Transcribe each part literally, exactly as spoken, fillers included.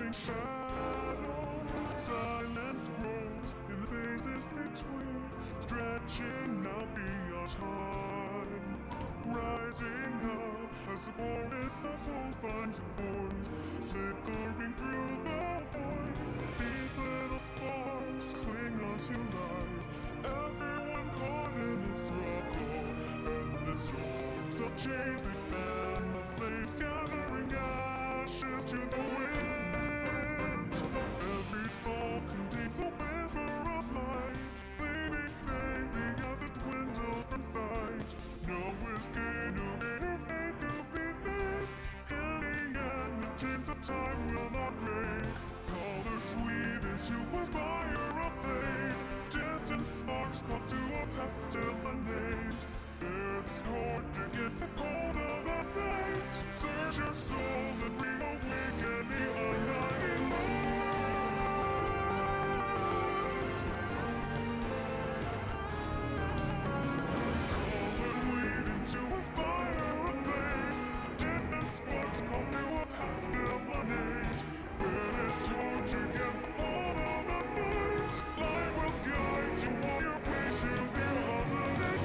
Silence grows in the spaces between, stretching out beyond time. Rising up as the chorus of souls finds a voice, flickering through the void. These little sparks cling onto life, everyone caught in a struggle, and the storms of change they fan the flames, gathering ashes to the wind. Every soul contains a whisper of light, flaming faintly as it dwindles from sight. No escape, no greater fate to be made. In the end, the chains of time will not break. Colors weave into a fire of flame. Distant sparks call to a pestilent name. Their scorch against the cold of the night. Search your soul and reawaken the undying light. Colors weave into a spire of flame. Distant sparks call to a pestilent name. Bear this torch against all of the night. Light will guide you on your way to the ultimate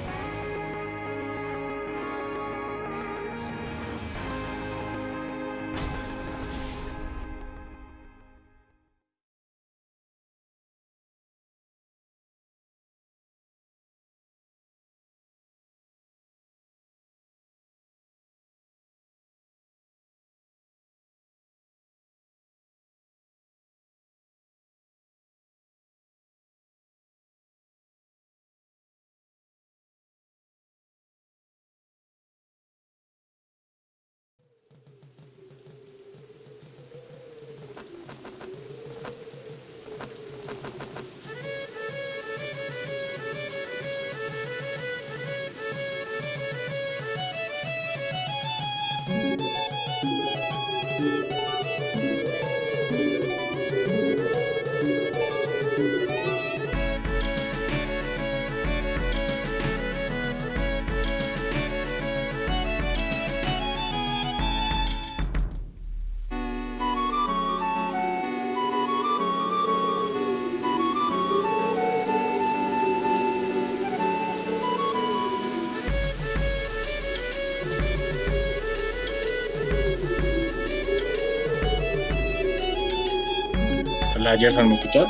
Hola Gerson, ¿me escuchas?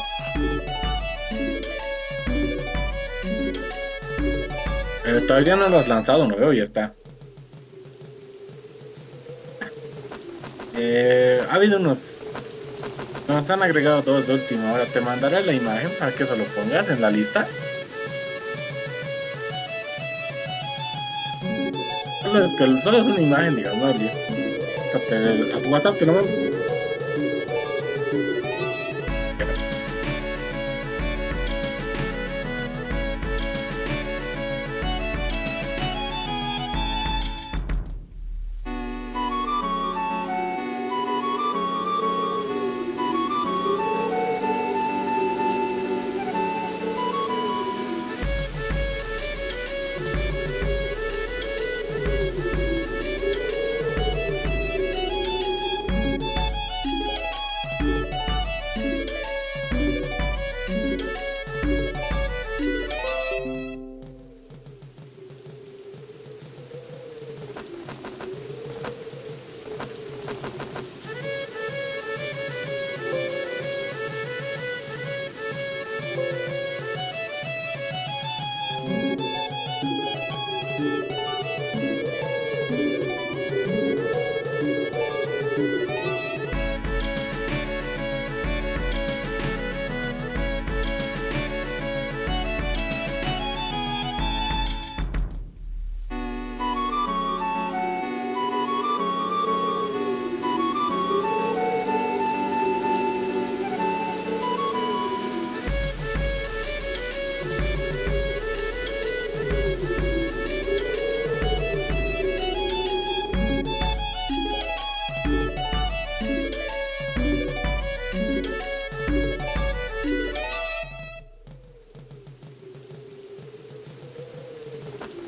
Eh, todavía no lo has lanzado, no veo, ya está. Eh, ha habido unos... Nos han agregado todos de última hora. Te mandaré la imagen para que se lo pongas en la lista. Solo es, que, solo es una imagen, digamos, ¿no? A tu WhatsApp te lo mando.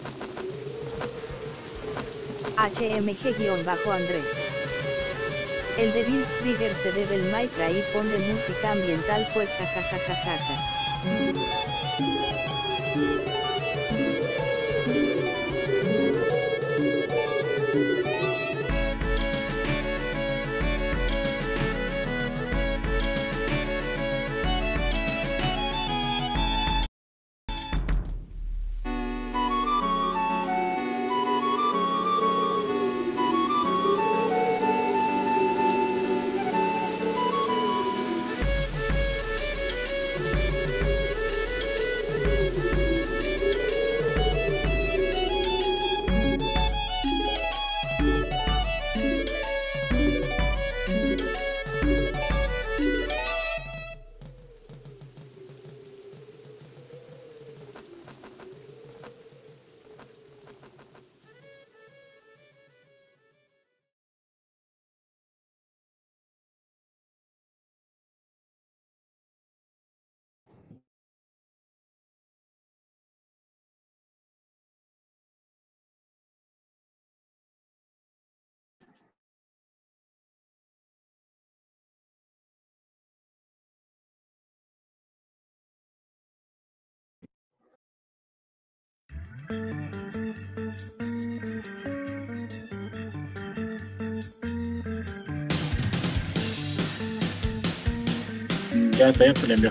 H M G-Andrés. El Devil Trigger se debe el Minecraft y pone música ambiental pues jajajajaja. Ya está, ya te lo envío.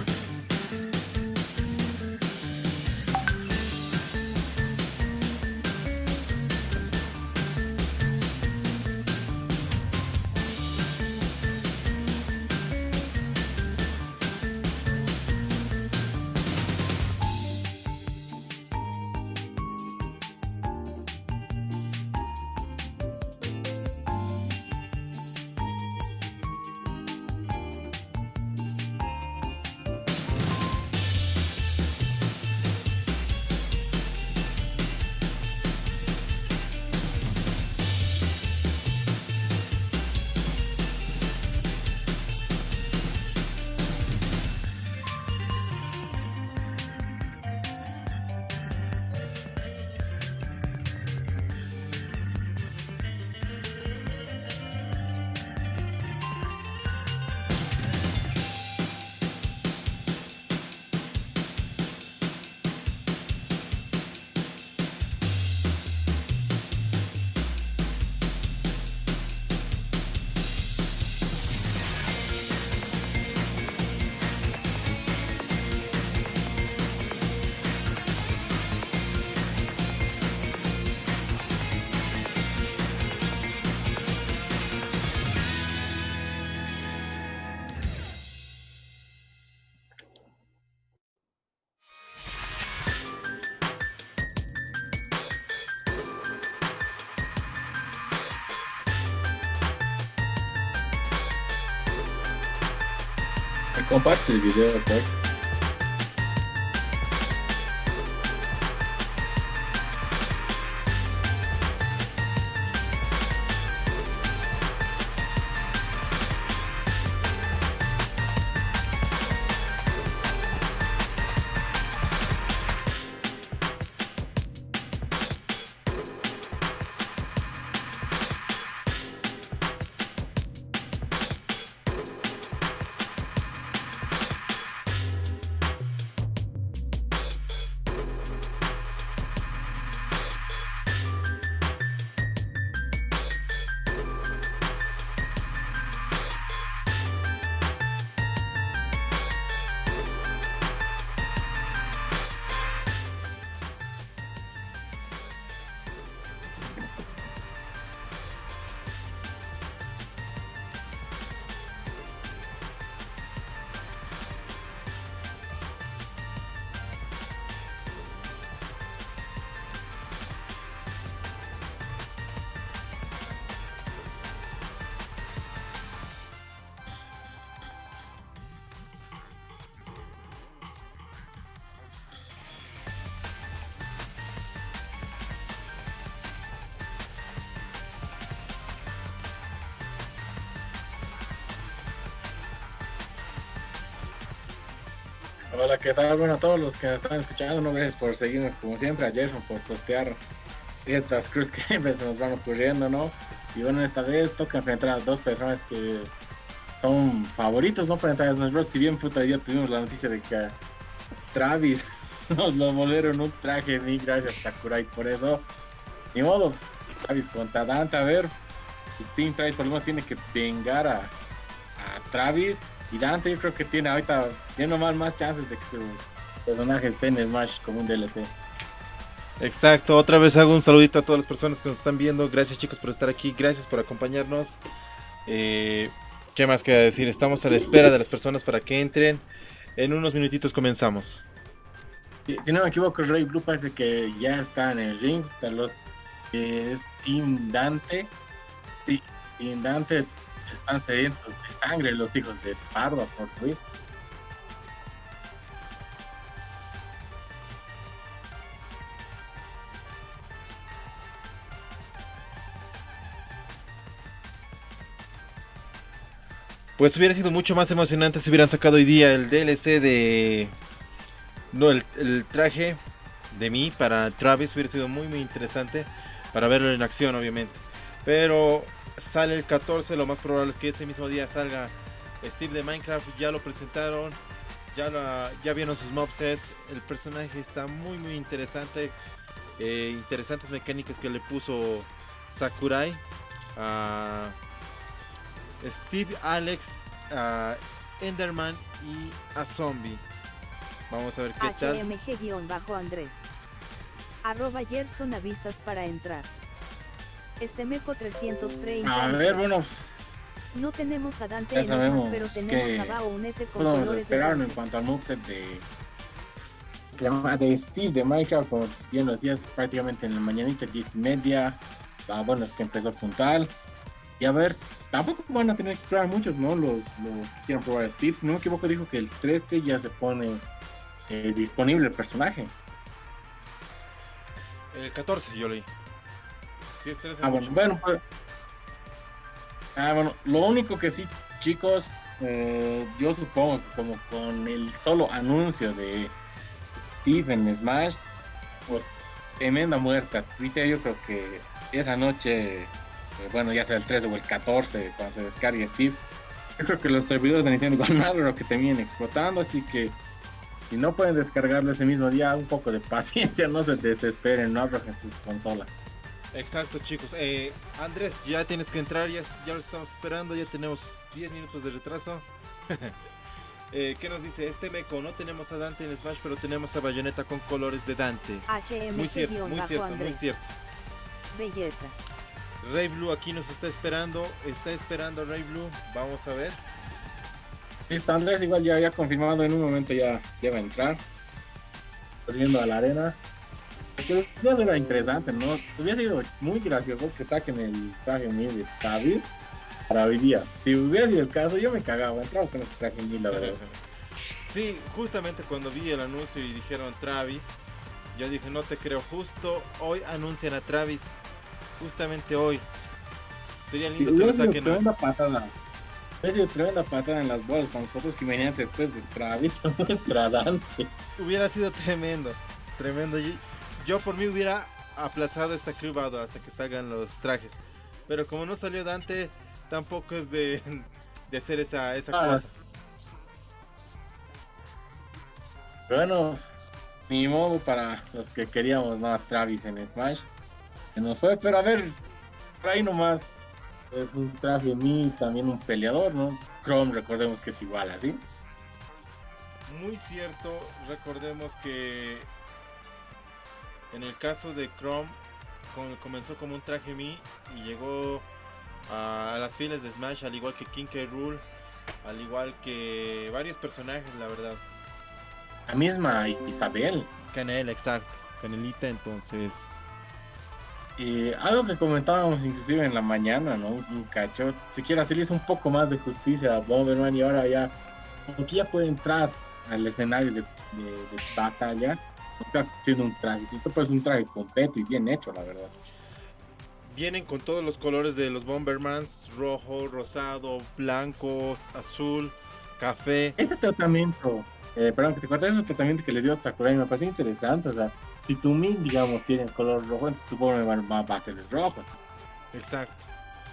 Comparte el video, ¿ok? Hola, ¿qué tal? Bueno, a todos los que nos están escuchando, no gracias por seguirnos como siempre, a Jason por postear estas crews que se nos van ocurriendo, ¿no? Y bueno, esta vez toca enfrentar a dos personas que son favoritos, ¿no? Para entrar a Smash Bros. Si bien puta día tuvimos la noticia de que a Travis nos lo volvieron un traje ni gracias a Sakurai, por eso ni modo, pues, Travis contra Dante, a ver, el Team Travis por lo menos tiene que vengar a, a Travis, y Dante yo creo que tiene ahorita, tiene nomás más chances de que su personaje esté en Smash como un D L C. Exacto, otra vez hago un saludito a todas las personas que nos están viendo. Gracias chicos por estar aquí, gracias por acompañarnos. Eh, ¿Qué más queda decir? Estamos a la espera de las personas para que entren. En unos minutitos comenzamos. Si, si no me equivoco, Ray Blue parece que ya está en el ring. Los, eh, es Team Dante. Sí, Team Dante están sedientos de sangre los hijos de Sparda por Luis. Pues hubiera sido mucho más emocionante si hubieran sacado hoy día el D L C de... No, el, el traje de mí para Travis hubiera sido muy muy interesante para verlo en acción obviamente. Pero sale el catorce, lo más probable es que ese mismo día salga Steve de Minecraft, ya lo presentaron, ya, la, ya vieron sus mob sets, el personaje está muy muy interesante, eh, interesantes mecánicas que le puso Sakurai a... Steve, Alex, a Enderman y a Zombie. Vamos a ver qué tal. H M G-Andrés. Arroba Gerson avisas para entrar. Estemeco trescientos treinta. A ver, bueno, pues, no tenemos a Dante ya en Smash, sabemos pero tenemos que a Bao Unete con podemos colores de esperar en Dante. cuanto al moveset de, se llama de Steve de Minecraft, como bien los días prácticamente en la mañanita, diez y media. Ah, bueno, es que empezó puntual. Y a ver, tampoco van a tener que esperar muchos, ¿no? Los, los que quieran probar a Steve. Si no me equivoco, dijo que el trece ya se pone eh, disponible el personaje. El catorce yo leí. Sí, es trece. Ah, bueno, bueno, pues. Ah, bueno, lo único que sí, chicos, eh, yo supongo que como con el solo anuncio de Steve en Smash, pues, tremenda muerta. Viste, yo creo que esa noche. Bueno, ya sea el trece o el catorce cuando se descargue Steve, yo creo que los servidores de Nintendo van a lo que terminen explotando, así que si no pueden descargarlo ese mismo día, un poco de paciencia, no se desesperen, no arrojen sus consolas. Exacto chicos, eh, Andrés, ya tienes que entrar, ya, ya lo estamos esperando, ya tenemos diez minutos de retraso. eh, ¿Qué nos dice? Este meco, no tenemos a Dante en Smash, pero tenemos a Bayonetta con colores de Dante. H M Muy cierto, muy cierto, muy cierto. Belleza. Ray Blue aquí nos está esperando, está esperando Ray Blue, vamos a ver. Listo, Andrés igual ya había confirmado, en un momento ya, ya va a entrar. Estás viendo a la arena. Que ya era interesante, ¿no? Hubiera sido muy gracioso que saquen el traje mío de David para hoy día. Si hubiera sido el caso, yo me cagaba, entraba con el traje mío, la verdad. Sí, justamente cuando vi el anuncio y dijeron Travis, yo dije, no te creo, justo hoy anuncian a Travis. Justamente hoy. Sería lindo que lo saquen. Tremenda patada. Ha sido tremenda patada en las bolas con nosotros, que imagínate después de Travis a nuestra Dante. Hubiera sido tremendo. Tremendo. Yo, yo por mí hubiera aplazado esta Crew Battle hasta que salgan los trajes. Pero como no salió Dante, tampoco es de, de hacer esa, esa ah, cosa. Bueno, ni modo para los que queríamos, ¿no? A Travis en Smash. Se nos fue, pero a ver, por ahí nomás. Es un traje mí, también un peleador, ¿no? Chrome, recordemos que es igual, así. Muy cierto, recordemos que en el caso de Chrome comenzó como un traje mí y llegó a, a las filas de Smash, al igual que King K. Rool, al igual que varios personajes, la verdad. La misma Isabel. Canela, exacto, Canelita, entonces... Eh, algo que comentábamos inclusive en la mañana, ¿no? Un cacho, si quiere hacerles un poco más de justicia a Bomberman y ahora ya, como que ya puede entrar al escenario de, de, de batalla, está haciendo un traje, esto pues un traje completo y bien hecho, la verdad. Vienen con todos los colores de los Bombermans, rojo, rosado, blanco, azul, café. Ese tratamiento, eh, perdón que te cuente, ese tratamiento que le dio a Sakurai me parece interesante, o sea, si tu Min, digamos, tiene el color rojo, entonces tu Bomberman va, va a ser el rojo. Exacto.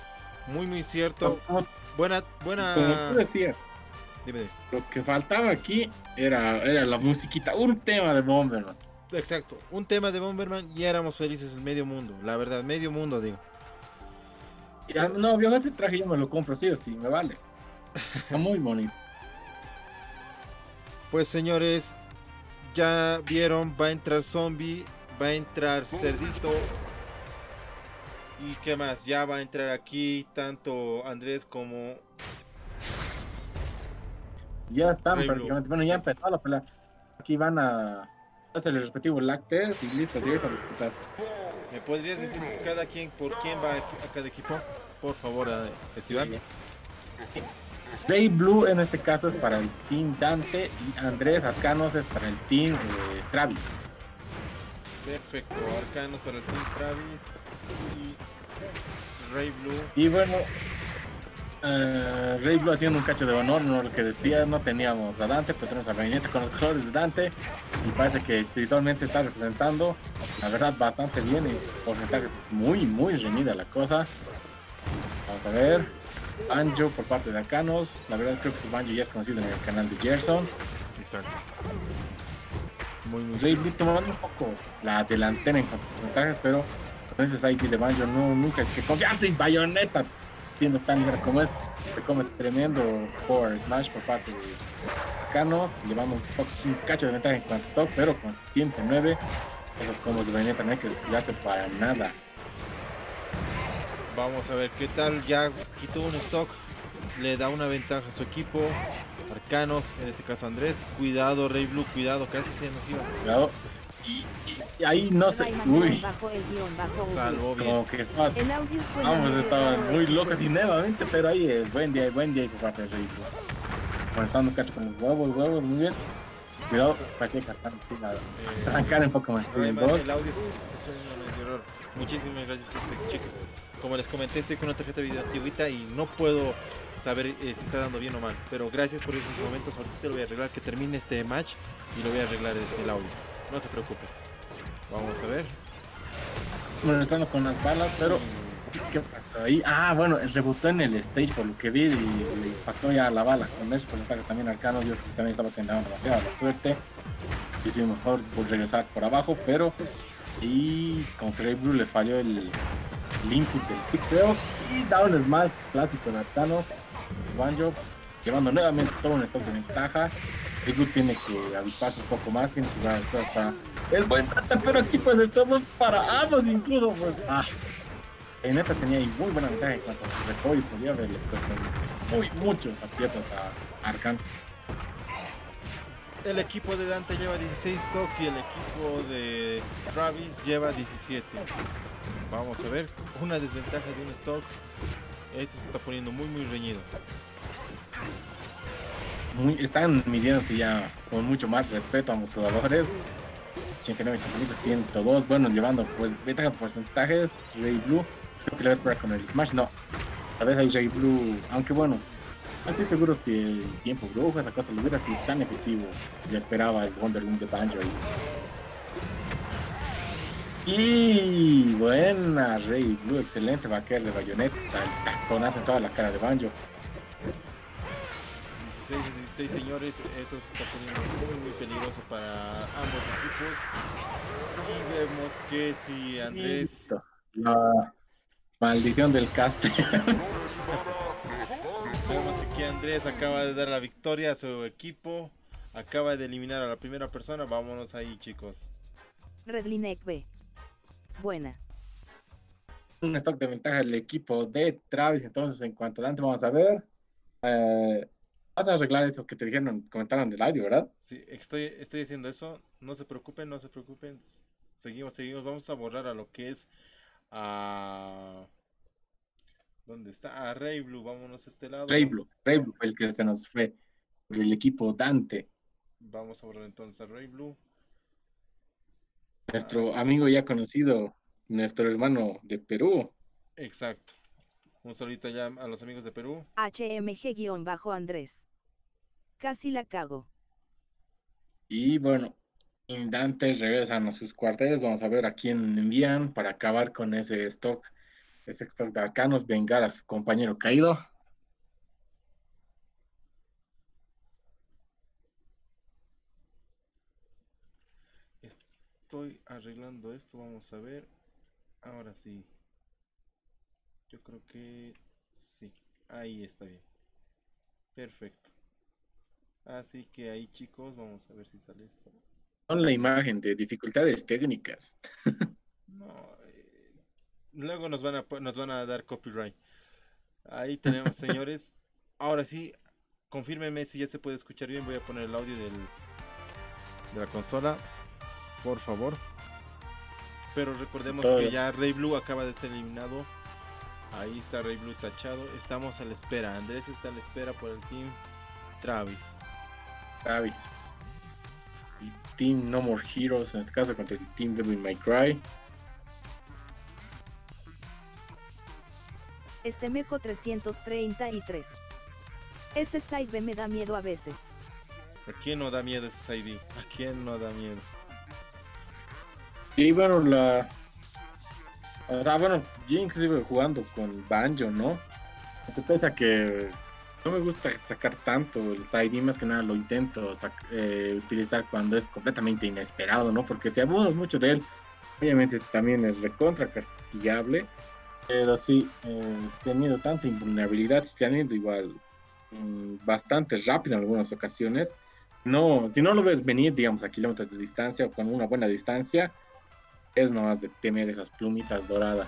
Muy, muy cierto. Como, Buena, como buena. tú decías, Dime, dime. lo que faltaba aquí era, era la musiquita, un tema de Bomberman. Exacto. Un tema de Bomberman y éramos felices el medio mundo. La verdad, medio mundo, digo. Ya, no, viejo, ese traje yo me lo compro, sí o sí, me vale. Está muy bonito. Pues señores, ya vieron, va a entrar zombie, va a entrar cerdito. ¿Y qué más? Ya va a entrar aquí tanto Andrés como Ya están Rey Blue. prácticamente. Bueno, ya Exacto. empezó la pelea. Aquí van a hacer el respectivo lag test y listo, directo a los putazos. ¿Me podrías decir cada quien por quién va a cada equipo? Por favor, eh, Esteban. Sí. Ray Blue en este caso es para el team Dante y Andrés Arcanos es para el team eh, Travis. Perfecto, Arcanos para el Team Travis y Rey Blue. Y bueno, uh, Ray Blue haciendo un cacho de honor, no lo que decía, no teníamos a Dante, pero tenemos a Bayonetta con los colores de Dante y parece que espiritualmente está representando, la verdad, bastante bien y porcentajes muy, muy reñida la cosa. Vamos a ver. Banjo por parte de Arcanos, la verdad creo que su Banjo ya es conocido en el canal de Gerson. Exacto. Muy, muy Ray sí. Blue tomando un poco la delantera en cuanto a porcentajes, pero con ese side de Banjo no, nunca hay que confiarse. Y Bayonetta, siendo tan ligera como es, se come tremendo Power Smash por parte de Arcanos, llevando un, poco, un cacho de ventaja en cuanto a stock, pero con ciento nueve, esos combos de Bayonetta no hay que descuidarse para nada. Vamos a ver qué tal. Ya quitó un stock. Le da una ventaja a su equipo. Arcanos, en este caso Andrés. Cuidado, Rey Blue, cuidado. Casi se nos iba. Cuidado. Y, y- y ahí no sé. Uy, Bajo el guión bajo Salvó bien. como que ah, El audio suena vamos, medio estaban raro, muy eh. locos y nuevamente, pero ahí es buen día, buen día por parte de Rey Blue. Conectando un cacho con los huevos, huevos, muy bien. Cuidado, parecía que Arcanos sí, la Eh, arrancar en Pokémon Rayman, dos. el audio se, se suena medio error. Muchísimas gracias, este, chicos. Como les comenté, estoy con una tarjeta de video antiguita y no puedo saber eh, si está dando bien o mal. Pero gracias por esos momentos. Ahorita lo voy a arreglar, que termine este match y lo voy a arreglar este, el audio. No se preocupen. Vamos a ver. Bueno, estando con las balas, pero ¿qué pasó ahí? Ah, bueno, rebotó en el stage por lo que vi y le impactó ya la bala. Con ese porcentaje también Arcanos, yo creo que también estaba teniendo demasiada la suerte. Hizo mejor por regresar por abajo, pero y como que Ray Blue le falló el, el input del stick, creo, y da un smash clásico de Arcanos, Banjo, llevando nuevamente todo un stock de ventaja. Ray Blue tiene que avisparse un poco más, tiene que jugar las cosas para el buen Dante, pero aquí pues estamos para ambos incluso, pues, ah. En esta tenía ahí muy buena ventaja en cuanto a su record y podía haberle puesto muy muchos aprietos a Arcanos. El equipo de Dante lleva dieciséis stocks y el equipo de Travis lleva diecisiete. Vamos a ver, una desventaja de un stock. Esto se está poniendo muy muy reñido. Muy, están midiéndose ya con mucho más respeto a ambos jugadores. ochenta y nueve, ochenta y cinco, ciento dos. Bueno, llevando pues ventaja en porcentajes. Ray Blue, creo que le va a esperar con el Smash. No, tal vez hay Ray Blue, aunque bueno, no estoy seguro si el tiempo brujo, esa cosa, lo hubiera sido tan efectivo si le esperaba el Wonderling de Banjo ahí. Y buena, Ray Blue, excelente vaquer de Bayonetta, el taconazo en toda la cara de Banjo. dieciséis de dieciséis, señores, esto se está poniendo muy muy peligroso para ambos equipos. Y vemos que si Andrés... Listo. La maldición del caster. Vemos que aquí Andrés acaba de dar la victoria a su equipo. Acaba de eliminar a la primera persona. Vámonos ahí, chicos. Redlinek B. Buena. Un stock de ventaja del equipo de Travis. Entonces, en cuanto a Dante, vamos a ver. Eh, vas a arreglar eso que te dijeron, comentaron del audio, ¿verdad? Sí, estoy, estoy haciendo eso. No se preocupen, no se preocupen. Seguimos, seguimos. Vamos a borrar a lo que es a... ¿Dónde está? A Ray Blue. Vámonos a este lado. Ray Blue. Ray Blue fue el que se nos fue por el equipo Dante. Vamos a borrar entonces a Ray Blue. Nuestro amigo ya conocido, nuestro hermano de Perú. Exacto. Un saludito ya a los amigos de Perú. H M G-Andrés. Casi la cago. Y bueno, en Dante regresan a sus cuarteles. Vamos a ver a quién envían para acabar con ese stock es extract de arcanos vengar a su compañero caído. Estoy arreglando esto, vamos a ver. Ahora sí. Yo creo que sí. Ahí está bien. Perfecto. Así que ahí, chicos, vamos a ver si sale esto. Con la imagen de dificultades técnicas. No, eh, luego nos van a po- nos van a dar copyright. Ahí tenemos, señores. Ahora sí, confírmeme si ya se puede escuchar bien. Voy a poner el audio del, de la consola, por favor. Pero recordemos Todo. que ya Rey Blue acaba de ser eliminado. Ahí está Rey Blue tachado. Estamos a la espera. Andrés está a la espera por el team Travis. Travis. El Team No More Heroes, en este caso contra el Team Devil May Cry. Estemeco trescientos treinta y tres. Ese side B me da miedo a veces. ¿A quién no da miedo ese S I D? ¿A quién no da miedo? Y bueno, la. O sea, bueno, Jinx sigue jugando con Banjo, ¿no? Aunque pese a que no me gusta sacar tanto el side, más que nada lo intento sac- eh, utilizar cuando es completamente inesperado, ¿no? Porque si abusas mucho de él, obviamente también es recontra castigable. Pero sí, eh, teniendo tanta invulnerabilidad, teniendo igual mm, bastante rápido en algunas ocasiones. No, si no lo ves venir, digamos, a kilómetros de distancia o con una buena distancia, es nomás de temer esas plumitas doradas.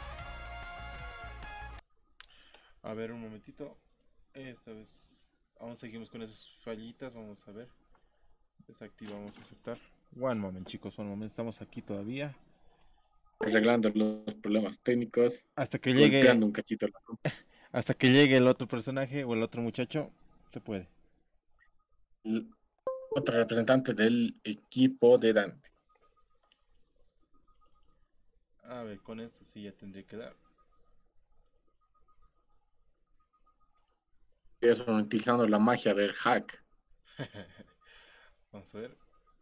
A ver, un momentito. Esta vez aún seguimos con esas fallitas. Vamos a ver. Desactivamos aceptar. One moment, chicos. One moment. Estamos aquí todavía. Arreglando los problemas técnicos, Hasta que golpeando llegue. un cachito la compu. Hasta que llegue el otro personaje o el otro muchacho. Se puede. El otro representante del equipo de Dante. A ver, con esto sí ya tendría que dar. Eso utilizando la magia del hack. Vamos a ver.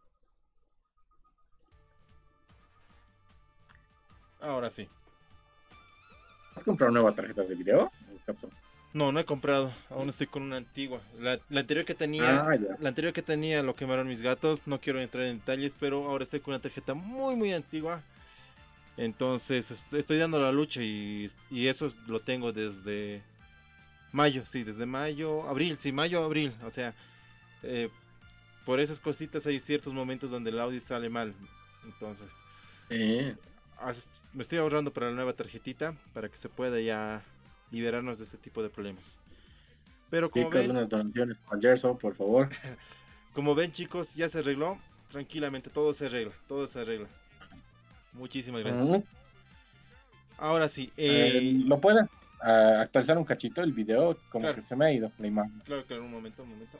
Ahora sí. ¿Has comprado una nueva tarjeta de video? Capsule? No, no he comprado. Aún estoy con una antigua. La, la anterior que tenía. Ah, ya. La anterior que tenía lo quemaron mis gatos. No quiero entrar en detalles, pero ahora estoy con una tarjeta muy, muy antigua. Entonces est- estoy dando la lucha y, y eso es- lo tengo desde mayo. Sí, desde mayo, abril. Sí, mayo, abril. O sea, eh, por esas cositas hay ciertos momentos donde el audio sale mal. Entonces, Eh, as- me estoy ahorrando para la nueva tarjetita para que se pueda ya liberarnos de este tipo de problemas. Pero como chicas, ven, unas donaciones para Gerson, por favor. como ven, chicos, ya se arregló. Tranquilamente, todo se arregla, todo se arregla. Muchísimas gracias. Ujú. Ahora sí, Eh, eh, ¿Lo pueden ah, actualizar un cachito el video? Como Claro. que se me ha ido la imagen. claro, claro, un momento, un momento.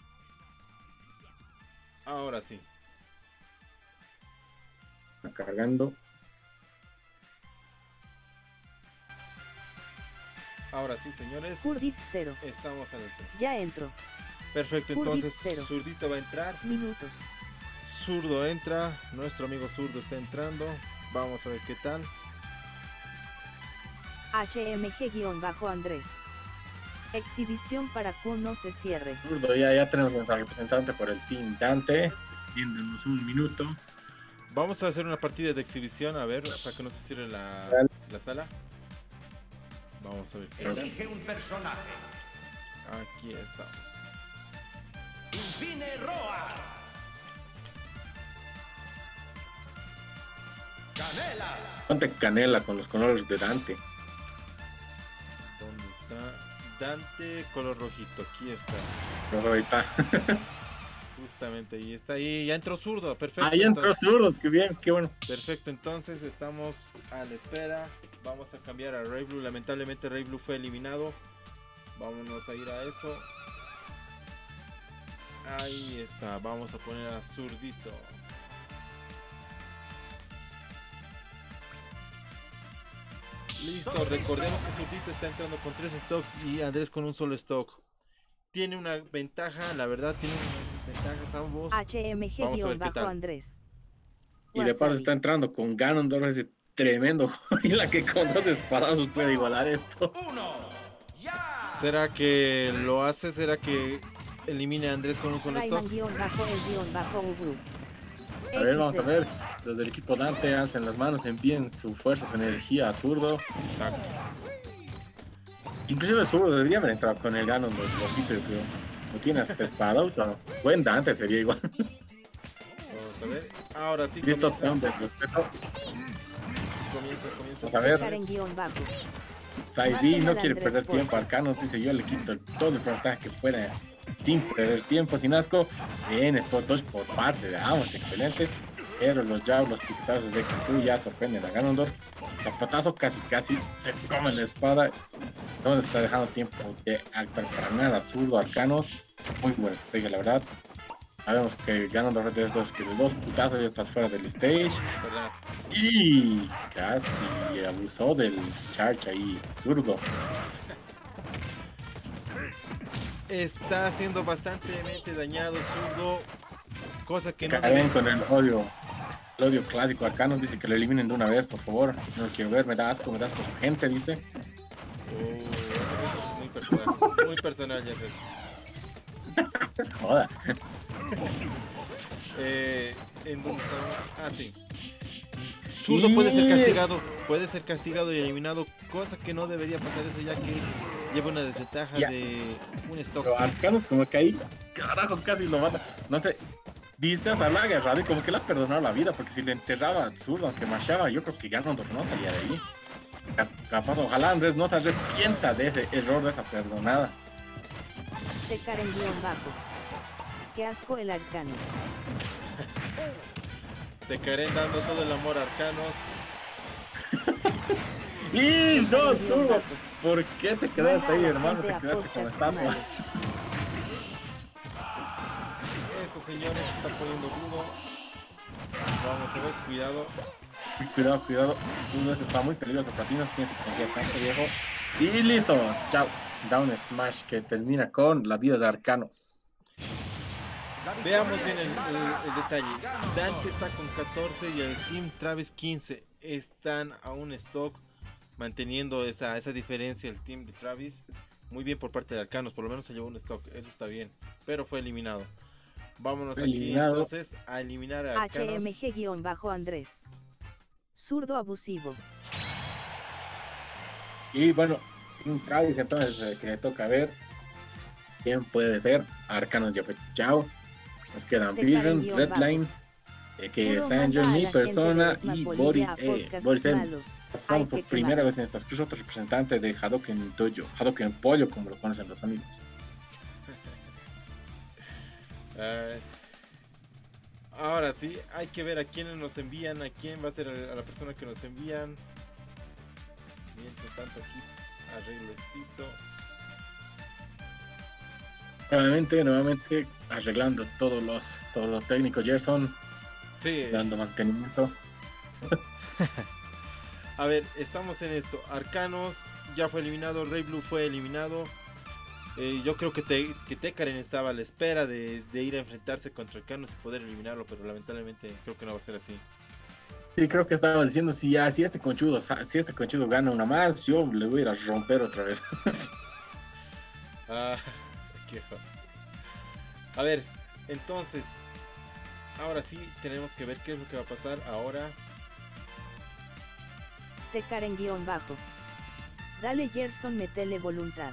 Ahora sí. Está cargando. Ahora sí, señores. Furdit cero. Estamos al alto. Ya entro. Perfecto, Furdit entonces cero. Zurdito va a entrar. Minutos. Zurdo entra. Nuestro amigo Zurdo está entrando. Vamos a ver qué tal. H M G-Andrés. Exhibición para Q no se cierre. Zurdo, Ya, ya tenemos nuestra representante por el Team Dante. Diéndonos un minuto. Vamos a hacer una partida de exhibición. A ver, para que no se cierre la, Dale. la sala. Vamos a ver qué tal. Elige un personaje. Aquí estamos. Infine Roar. Canela. Ponte canela con los colores de Dante. ¿Dónde está? Dante, color rojito. Aquí está. Pero ahí está. Justamente ahí está. Ahí ya entró Zurdo. Perfecto. Ah, ya entró entonces- Zurdo. Qué bien, qué bueno. Perfecto, entonces estamos a la espera. Vamos a cambiar a Ray Blue. Lamentablemente Ray Blue fue eliminado. Vámonos a ir a eso. Ahí está. Vamos a poner a Zurdito. Listo, Todo listo. recordemos que Zurdito está entrando con tres stocks y Andrés con un solo stock. Tiene una ventaja, la verdad, tiene unas ventajas ambos. H M Vamos a ver qué tal. G-Andrés. Y de paso Wasabi. está entrando con Ganondorf, ese tremendo gorila que con dos espadazos puede igualar esto. Uno. Ya. ¿Será que lo hace? ¿Será que elimine a Andrés con un solo stock? Rayman-el-Ubu. A ver, vamos a ver. Los del equipo Dante alzan las manos, envíen su fuerza, su energía a Zurdo. Exacto. Inclusive Zurdo debería haber entrado con el Ganon de Lopito, yo creo. No tiene hasta espada, pero buen Dante sería igual. Vamos a ver. Ahora sí Listo, comienza. peón de respeto. Comienza, comienza. Vamos a ver. Karen-bajo. Saidi no Maten al quiere Andrés perder por- tiempo. Arcano dice: yo le quito el- todo el porcentaje que pueda sin perder tiempo, sin asco. Bien, spot dodge por parte de Amos, excelente. Pero los jabs, los piquetazos de Kazuya sorprenden a Ganondorf. Zapatazo casi casi se come la espada. No le está dejando tiempo de actuar para nada. Zurdo, Arcanos. Muy buena estrategia, la verdad. Sabemos que Ganondorf es de estos que de dos putazos ya estás fuera del stage. ¿Verdad? Y casi abusó del charge ahí, Zurdo. Está siendo bastante dañado Zurdo. Cosa que no Caen debe... con el odio. El odio clásico. Arcanos dice que lo eliminen de una vez, por favor. No lo quiero ver, me da asco, me da asco su gente, dice. Oh, muy personal. Muy personal, ya sabes. Es joda. Eh, ¿En dónde estamos? Ah, sí. Zurdo puede ser castigado, puede ser castigado y eliminado, cosa que no debería pasar eso ya que lleva una desventaja Ya. de un stock. Pero sí. Arcanos como que ahí, carajo, casi lo mata. No sé, viste a la agarrado y como que le ha perdonado la vida, porque si le enterraba a Zurdo, aunque machaba, yo creo que Ganondorf no salía de ahí. Cap- Capaz, ojalá Andrés no se arrepienta de ese error, de esa perdonada. De Karen-bajo. Qué asco el Arcanus. Te caerán dando todo el amor a Arcanos. ¡Y no, Karen-bajo. Zurdo! ¿Por qué te quedaste ahí, Manda a la hermano? gente Te a quedaste como podcasts estatua. malos. Estos señores se están poniendo rudo. Vamos a ver, cuidado. Uy, cuidado, cuidado. Zurdo está muy peligroso. Platino tienes que confiar tanto, viejo. Y listo. Chao. Down Smash que termina con la vida de Arcanos. La Veamos victoria bien el, es para el- el detalle. Ganondorf. Dante está con catorce y el Team Travis quince. Están a un stock manteniendo esa, esa diferencia el Team de Travis. Muy bien por parte de Arcanos, por lo menos se llevó un stock, eso está bien. Pero fue eliminado. Vámonos aquí Eliminado. entonces a eliminar a Arcanos. H M G-Andrés. Zurdo abusivo. Y bueno, un Travis entonces eh, que le toca ver quién puede ser. Arcanos ya fue. Chao. Nos quedan De Vision, Karen-bajo. Redline, eh, que Puro es manda Angel, a mi la gente de persona Desmas y Bolivia Boris, a eh, podcasts Boris M. malos. Participaron Hay por que primera quemarlo. vez en estas cruces, otro representante de Hadoken Dojo, Hadoken Pollo, como lo conocen los amigos. Ah, ahora sí, hay que ver a quiénes nos envían, a quién va a ser a la persona que nos envían. Mientras tanto aquí arreglo esto. Nuevamente, nuevamente arreglando todos los, todos los técnicos, Gerson, Sí, dando mantenimiento. a ver, estamos en esto. Arcanos ya fue eliminado, Rey Blue fue eliminado. Eh, yo creo que, te, que Tekaren estaba a la espera de, de ir a enfrentarse contra Arcanos y poder eliminarlo, pero lamentablemente creo que no va a ser así. Sí, creo que estaba diciendo, si, ya, si este conchudo, sa- si este conchudo gana una más, yo le voy a ir a romper otra vez. Ah, qué jo- A ver, entonces, ahora sí tenemos que ver qué es lo que va a pasar ahora. De Karen-bajo. Dale Gerson, metele voluntad.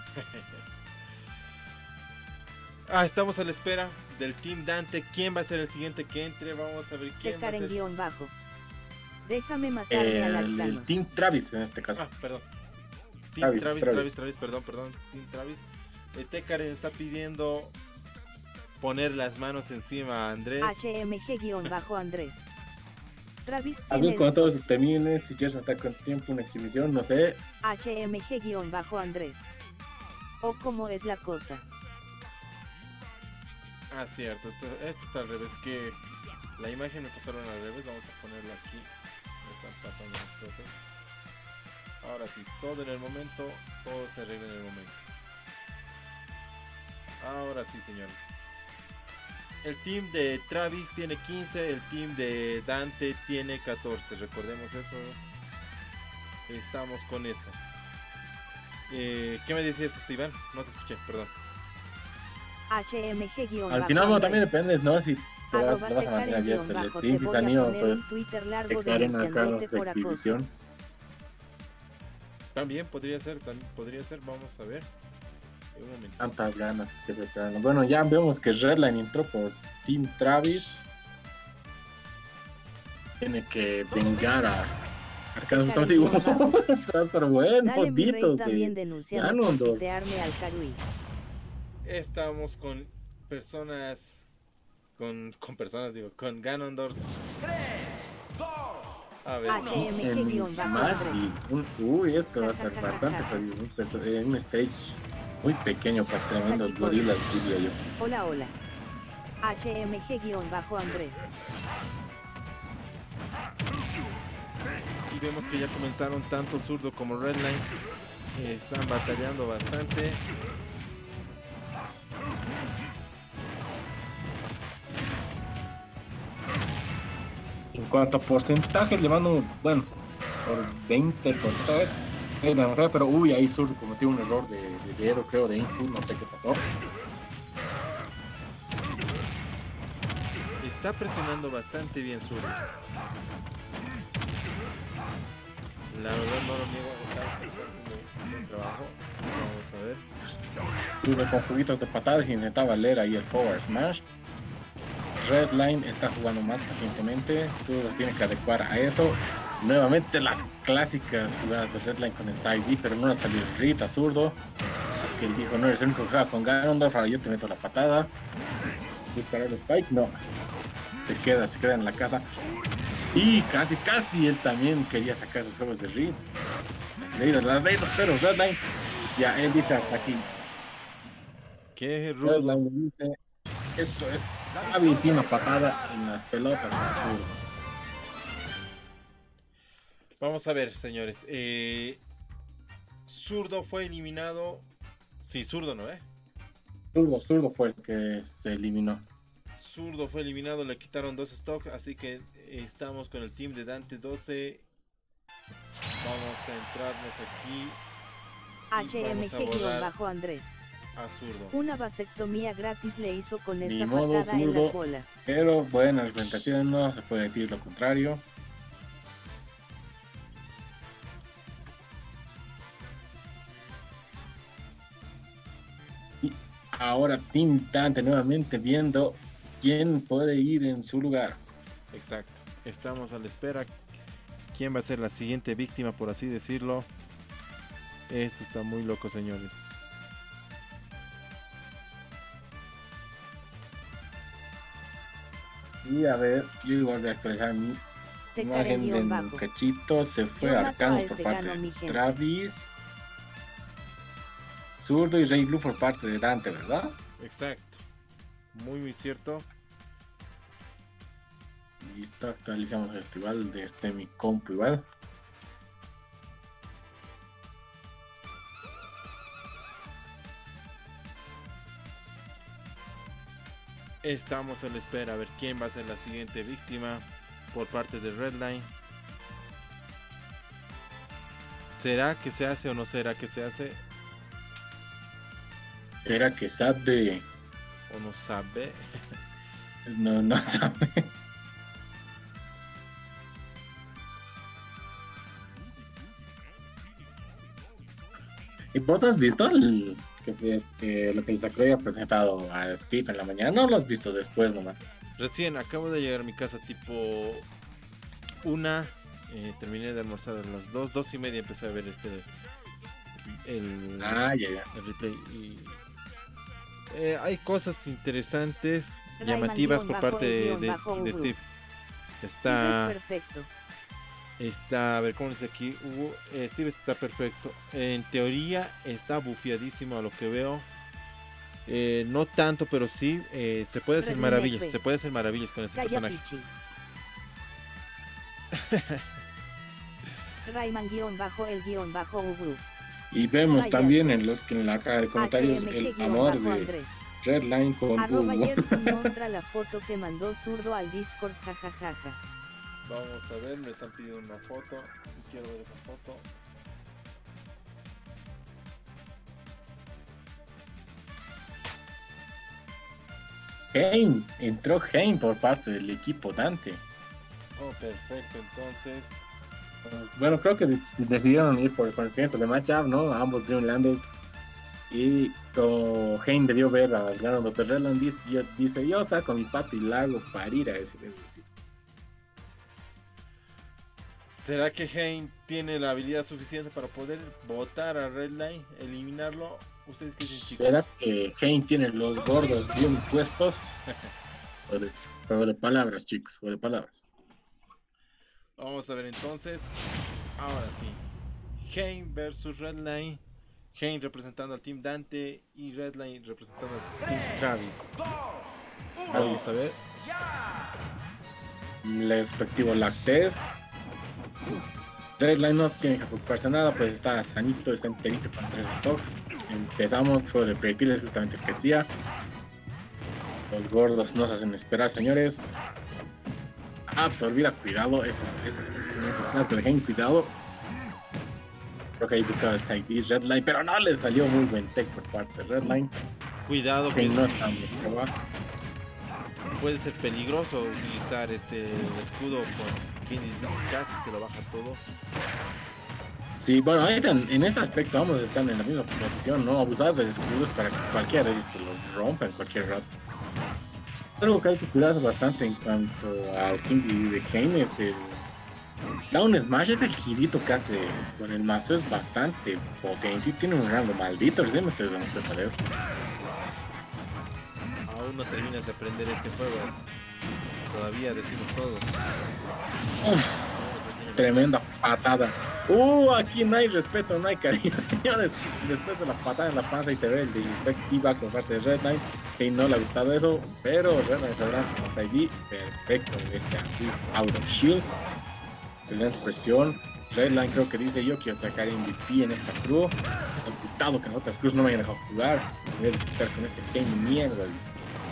Ah, estamos a la espera del Team Dante. ¿Quién va a ser el siguiente que entre? Vamos a ver De quién va a ser. Karen-bajo. Déjame matarme al El, el Arcanus. Team Travis en este caso. Ah, perdón. Team Travis, Travis, Travis. Travis, Travis, perdón, perdón. Team Travis. Eh, Tekaren está pidiendo poner las manos encima a Andrés. H M G-Andrés. Travis Tal vez tiene cuando todo spots. se termine, si Jason está con tiempo, una exhibición, no sé. H M G-Andrés. O cómo es la cosa. Ah, cierto, esto, esto está al revés. Que la imagen me pasaron al revés. Vamos a ponerlo aquí. Me están pasando las cosas. Ahora sí, todo en el momento, todo se arregla en el momento. Ahora sí, señores. El team de Travis tiene quince, el team de Dante tiene catorce. Recordemos eso. estamos con eso. Eh, ¿Qué me decías, Esteban? No te escuché, perdón. H M G Al final, bueno, también depende, ¿no? Si te vas, te vas a mantener abierto el stream, si está nido, pues te quedarán acá los de exhibición. También podría ser, también podría ser, vamos a ver. Un momento. Tantas ganas que se traen. Bueno, ya vemos que Redline entró por Team Travis. Tiene que vengar a Arcanos. Estamos digo, está pero bueno, Dale, mi rey, ditos también de denunciando por Ganondorf. quitearme al Karui. Estamos con personas, con, con personas, digo, con Ganondorf. tres, dos, A ver, H M En G Smash y un, uy, esto va a estar bastante jodido. Un, peso- eh, un stage muy pequeño para tremendos gorilas, diría yo. Hola, hola. H M G-Andrés. y vemos que ya comenzaron tanto Zurdo como Redline. Eh, están batallando bastante. En cuanto a porcentajes, le mando, bueno, por veinte porcentajes. Es demasiado, pero uy, ahí Zurdo cometió un error de, de dedo, creo, de input, no sé qué pasó. Está presionando bastante bien Zurdo. La verdad no lo niego, está, está haciendo un buen trabajo. Vamos a ver. Tuve con juguitos de patadas y intentaba leer ahí el forward smash. Redline está jugando más pacientemente. Zurdo tiene que adecuar a eso. Nuevamente las clásicas jugadas de Redline con el side B, pero no le salió el read a Zurdo. Es que él dijo, no eres el único que juega con Ganondorf, ahora yo te meto la patada. Disparar el spike, no. Se queda, se queda en la casa. Y casi, casi él también quería sacar sus juegos de reads. Las leídas, las leídas, pero Redline, ya él dice hasta aquí. Qué rudo. Redline dice, esto es Javi sin una patada en las pelotas a Zurdo. Vamos a ver, señores. Eh, Zurdo fue eliminado. Sí, Zurdo, ¿no? ¿Eh? Zurdo, Zurdo fue el que se eliminó. Zurdo fue eliminado, le quitaron dos stocks, así que eh, estamos con el team de Dante doce. Vamos a entrarnos aquí H M G-Andrés. a Zurdo. Una vasectomía gratis le hizo con Ni esa modo, patada en Zurdo. las bolas. Pero buena representación, no se puede decir lo contrario. Y ahora Team Dante nuevamente viendo quién puede ir en su lugar. Exacto. Estamos a la espera. ¿Quién va a ser la siguiente víctima, por así decirlo? Esto está muy loco, señores. Y a ver, yo igual voy a actualizar mi Te imagen de guión un bajo. cachito. Se fue Yo mato a Arcanos ese por parte gano, mi de gente. Travis. Zurdo y Rey Blue por parte de Dante, ¿verdad? Exacto. Muy, muy cierto. Listo, actualizamos esto igual de este mi compu igual. Estamos a la espera a ver quién va a ser la siguiente víctima por parte de Redline. ¿Será que se hace o no será que se hace? Era que sabe, ¿O no sabe? no, no sabe. ¿Y vos has visto el, que, este, lo que el Sakurai ha presentado a Steve en la mañana? No lo has visto después nomás. Recién acabo de llegar a mi casa tipo una. Eh, terminé de almorzar a las dos, dos y media empecé a ver este el, Ah, ya, ya. el replay y eh, hay cosas interesantes, Rayman llamativas guión por bajo parte el de, guión de- bajo de Uru. Steve. Es Está, perfecto. está, a ver cómo dice aquí, Hugo? Eh, Steve está perfecto. En teoría está bufiadísimo a lo que veo. Eh, no tanto, pero sí eh, se puede hacer Redline maravillas, F. se puede hacer maravillas con este Calla personaje. Pichi. Rayman guión bajo el guión bajo Ugru. Y vemos Vaya. también en los en la caja de comentarios el amor de Andrés. Redline con Arroba Hugo. Gerson muestra la foto que mandó Zurdo al Discord, jajajaja. Vamos a ver, me están pidiendo una foto. Quiero ver esa foto. Hein, entró Hein por parte del equipo Dante. Oh, perfecto, entonces. Pues, bueno, creo que dec- decidieron ir por el conocimiento de matchup, ¿no? Ambos Dreamlanders. Y como Hein debió ver al ganador de Redland, dice, yo, dice, yo saco mi pato y la hago para ir a ese sitio. ¿Será que Hein tiene la habilidad suficiente para poder botar a Redline, eliminarlo? ¿Ustedes qué dicen, chicos? ¿Será que Hein tiene los gordos bien puestos? Juego de, juego de palabras, chicos, juego de palabras. Vamos a ver entonces. Ahora sí. Hein versus Redline. Hein representando al Team Dante y Redline representando al Team Travis. dos, uno. Vamos a ver. ¡Ya! El respectivo Lactez. Redline no tiene que preocuparse nada, pues está sanito, está enterito con tres stocks. Empezamos, juego de proyectiles, justamente el que decía. Los gordos nos hacen esperar, señores. Absorbida, cuidado, ese es ese de Hein, cuidado. Creo que ahí buscaba el side B, Redline, pero no le salió muy buen tech por parte de Redline. Cuidado que Hein no está muy probado. puede ser peligroso utilizar este escudo con Kingdom. Casi se lo baja todo. Sí, bueno, ahí en, en ese aspecto ambos están en la misma posición, ¿no? Abusar de escudos para que cualquiera de ellos te los rompa en cualquier rato. Algo que hay que cuidarse bastante en cuanto al King de Hein es el Down Smash, ese girito que hace con el mazo es bastante potente y tiene un rango maldito, recién me estoy dando cuenta de eso. Aún no terminas de aprender este juego. Todavía decimos todos. Uf, Vamos a decir- tremenda patada. Uh, aquí no hay respeto, no hay cariño, señores. Después de la patada en la panza y se ve el disrespectiva por parte de Redline. Que no le ha gustado eso, pero Redline sabrá con los I D. Perfecto, este aquí, out of shield. Excelente presión. Redline creo que dice, yo quiero sacar M V P en esta crew. Imputado que en otras crews no me hayan dejado jugar. Voy a disputar con este game mierda, dice.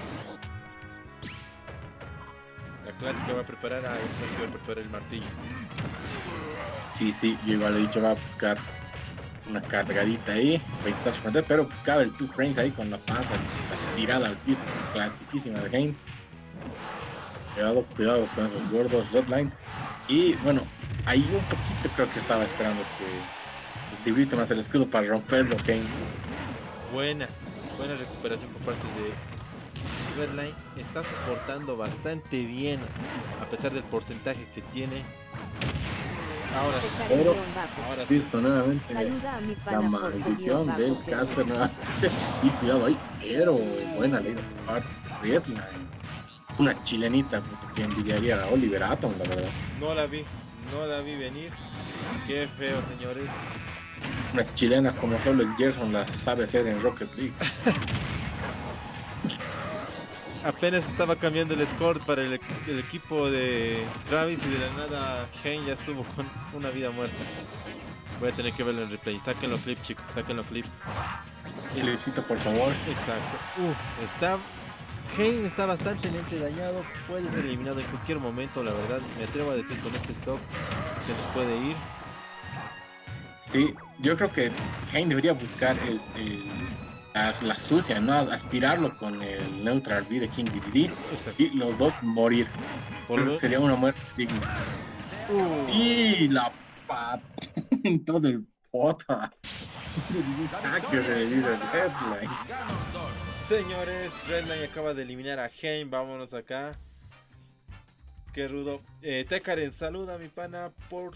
La clásica va a preparar a esta que va a preparar el martillo. Sí, sí, yo igual he dicho, va a buscar una cargadita ahí, va a intentar sorprender, pero buscaba el two frames ahí con la panza la tirada al piso, clasiquísima de game. Cuidado, cuidado con esos gordos, Redline. Y bueno, ahí un poquito creo que estaba esperando que el tibrito más el escudo para romperlo, Game. Buena, buena recuperación por parte de Redline. Está soportando bastante bien a pesar del porcentaje que tiene. Ahora sí, Pero- Tecarenguión-bajo. ahora sí. Listo, nuevamente Saluda a mi la pana maldición Porco-bajo del que- caster nuevamente. Y cuidado ahí, pero buena ley de parte de Redline. Una chilenita puta, que envidiaría a Oliver Atom, la verdad. No la vi, no la vi venir. Qué feo, señores. Una chilena como solo el Gerson la sabe hacer en Rocket League. Apenas estaba cambiando el score para el, el equipo de Travis y de la nada Hein ya estuvo con una vida muerta. Voy a tener que verlo en replay. Sáquenlo clip, chicos, sáquenlo clip. Clipcito, por favor. Exacto. Uh, está. Hein está bastante dañado. Puede ser eliminado en cualquier momento, la verdad. Me atrevo a decir con este stock se nos puede ir. Sí, yo creo que Hein debería buscar el, el- la, la sucia, ¿no? Aspirarlo con el Neutral B de King D D D Exacto. y los dos morir. Por Creo que lo- sería una muerte digna. Uh, Y la pat en todo el pota. Ah, que revisa el headline. Ganondorf. Señores, Redline acaba de eliminar a Hein. Vámonos acá. Qué rudo. Eh, Tekaren, saluda a mi pana por.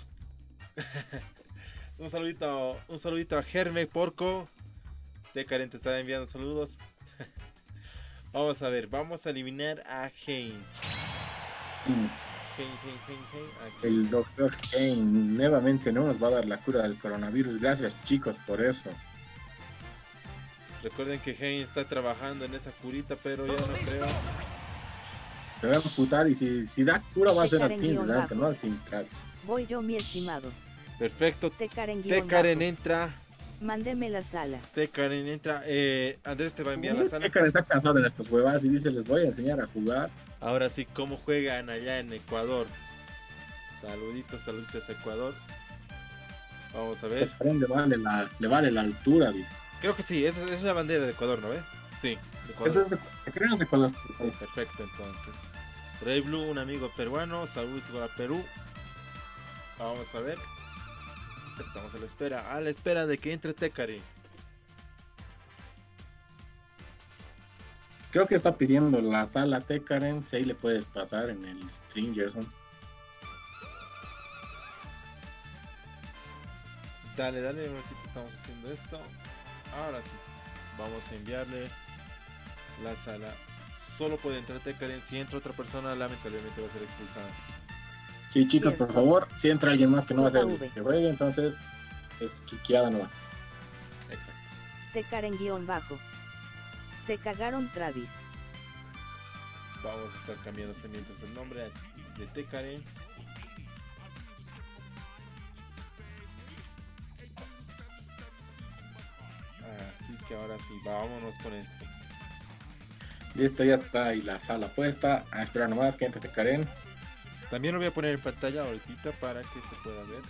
un saludito, un saludito a Germe Porco. Tekaren te está enviando saludos. Vamos a ver, vamos a eliminar a Hein. Mm, Hein, Hein, Hein, Hein. Aquí. El doctor Kane nuevamente no nos va a dar la cura del coronavirus. Gracias, chicos, por eso. Recuerden que Hein está trabajando en esa curita, pero ya no creo. Se va a amputar y si, si da cura va a ser al team Tekaren delante, guión no al team Travis. Voy yo, mi estimado. Perfecto. Tecarenguión-bajo. Tekaren entra. Mándeme la sala. Tekaren entra. Eh, Andrés te va a enviar la sala. Tekaren está cansado de estas huevas y dice, les voy a enseñar a jugar. Ahora sí, ¿cómo juegan allá en Ecuador? Saluditos, saluditos a Ecuador. Vamos a ver. Tekaren le vale la, le vale la altura, dice. Creo que sí, esa, esa es la bandera de Ecuador, ¿no ve? Sí, de Eso Ecuador. es de, Tecaren es de Ecuador. Sí, perfecto, entonces. Rey Blue, un amigo peruano. Saludos para Perú. Vamos a ver. Estamos a la espera. A la espera de que entre Tecaren. Creo que está pidiendo la sala Tecaren, si ahí le puedes pasar en el stream, Gerson. Dale, dale, un ratito estamos haciendo esto. Ahora sí. Vamos a enviarle la sala. Solo puede entrar Tecaren. Si entra otra persona, lamentablemente va a ser expulsada. Sí, chicos, por Gerson. favor, si entra alguien más que no va a ser el V. que juegue, entonces es quiqueada nomás. Exacto. Tecaren guión bajo. Se cagaron Travis. Vamos a estar cambiando este mientras el nombre de Tecaren. Así que ahora sí, vámonos con esto. Listo, ya está ahí la sala puesta. A esperar nomás que entre Tecaren. También lo voy a poner en pantalla ahorita para que se pueda ver.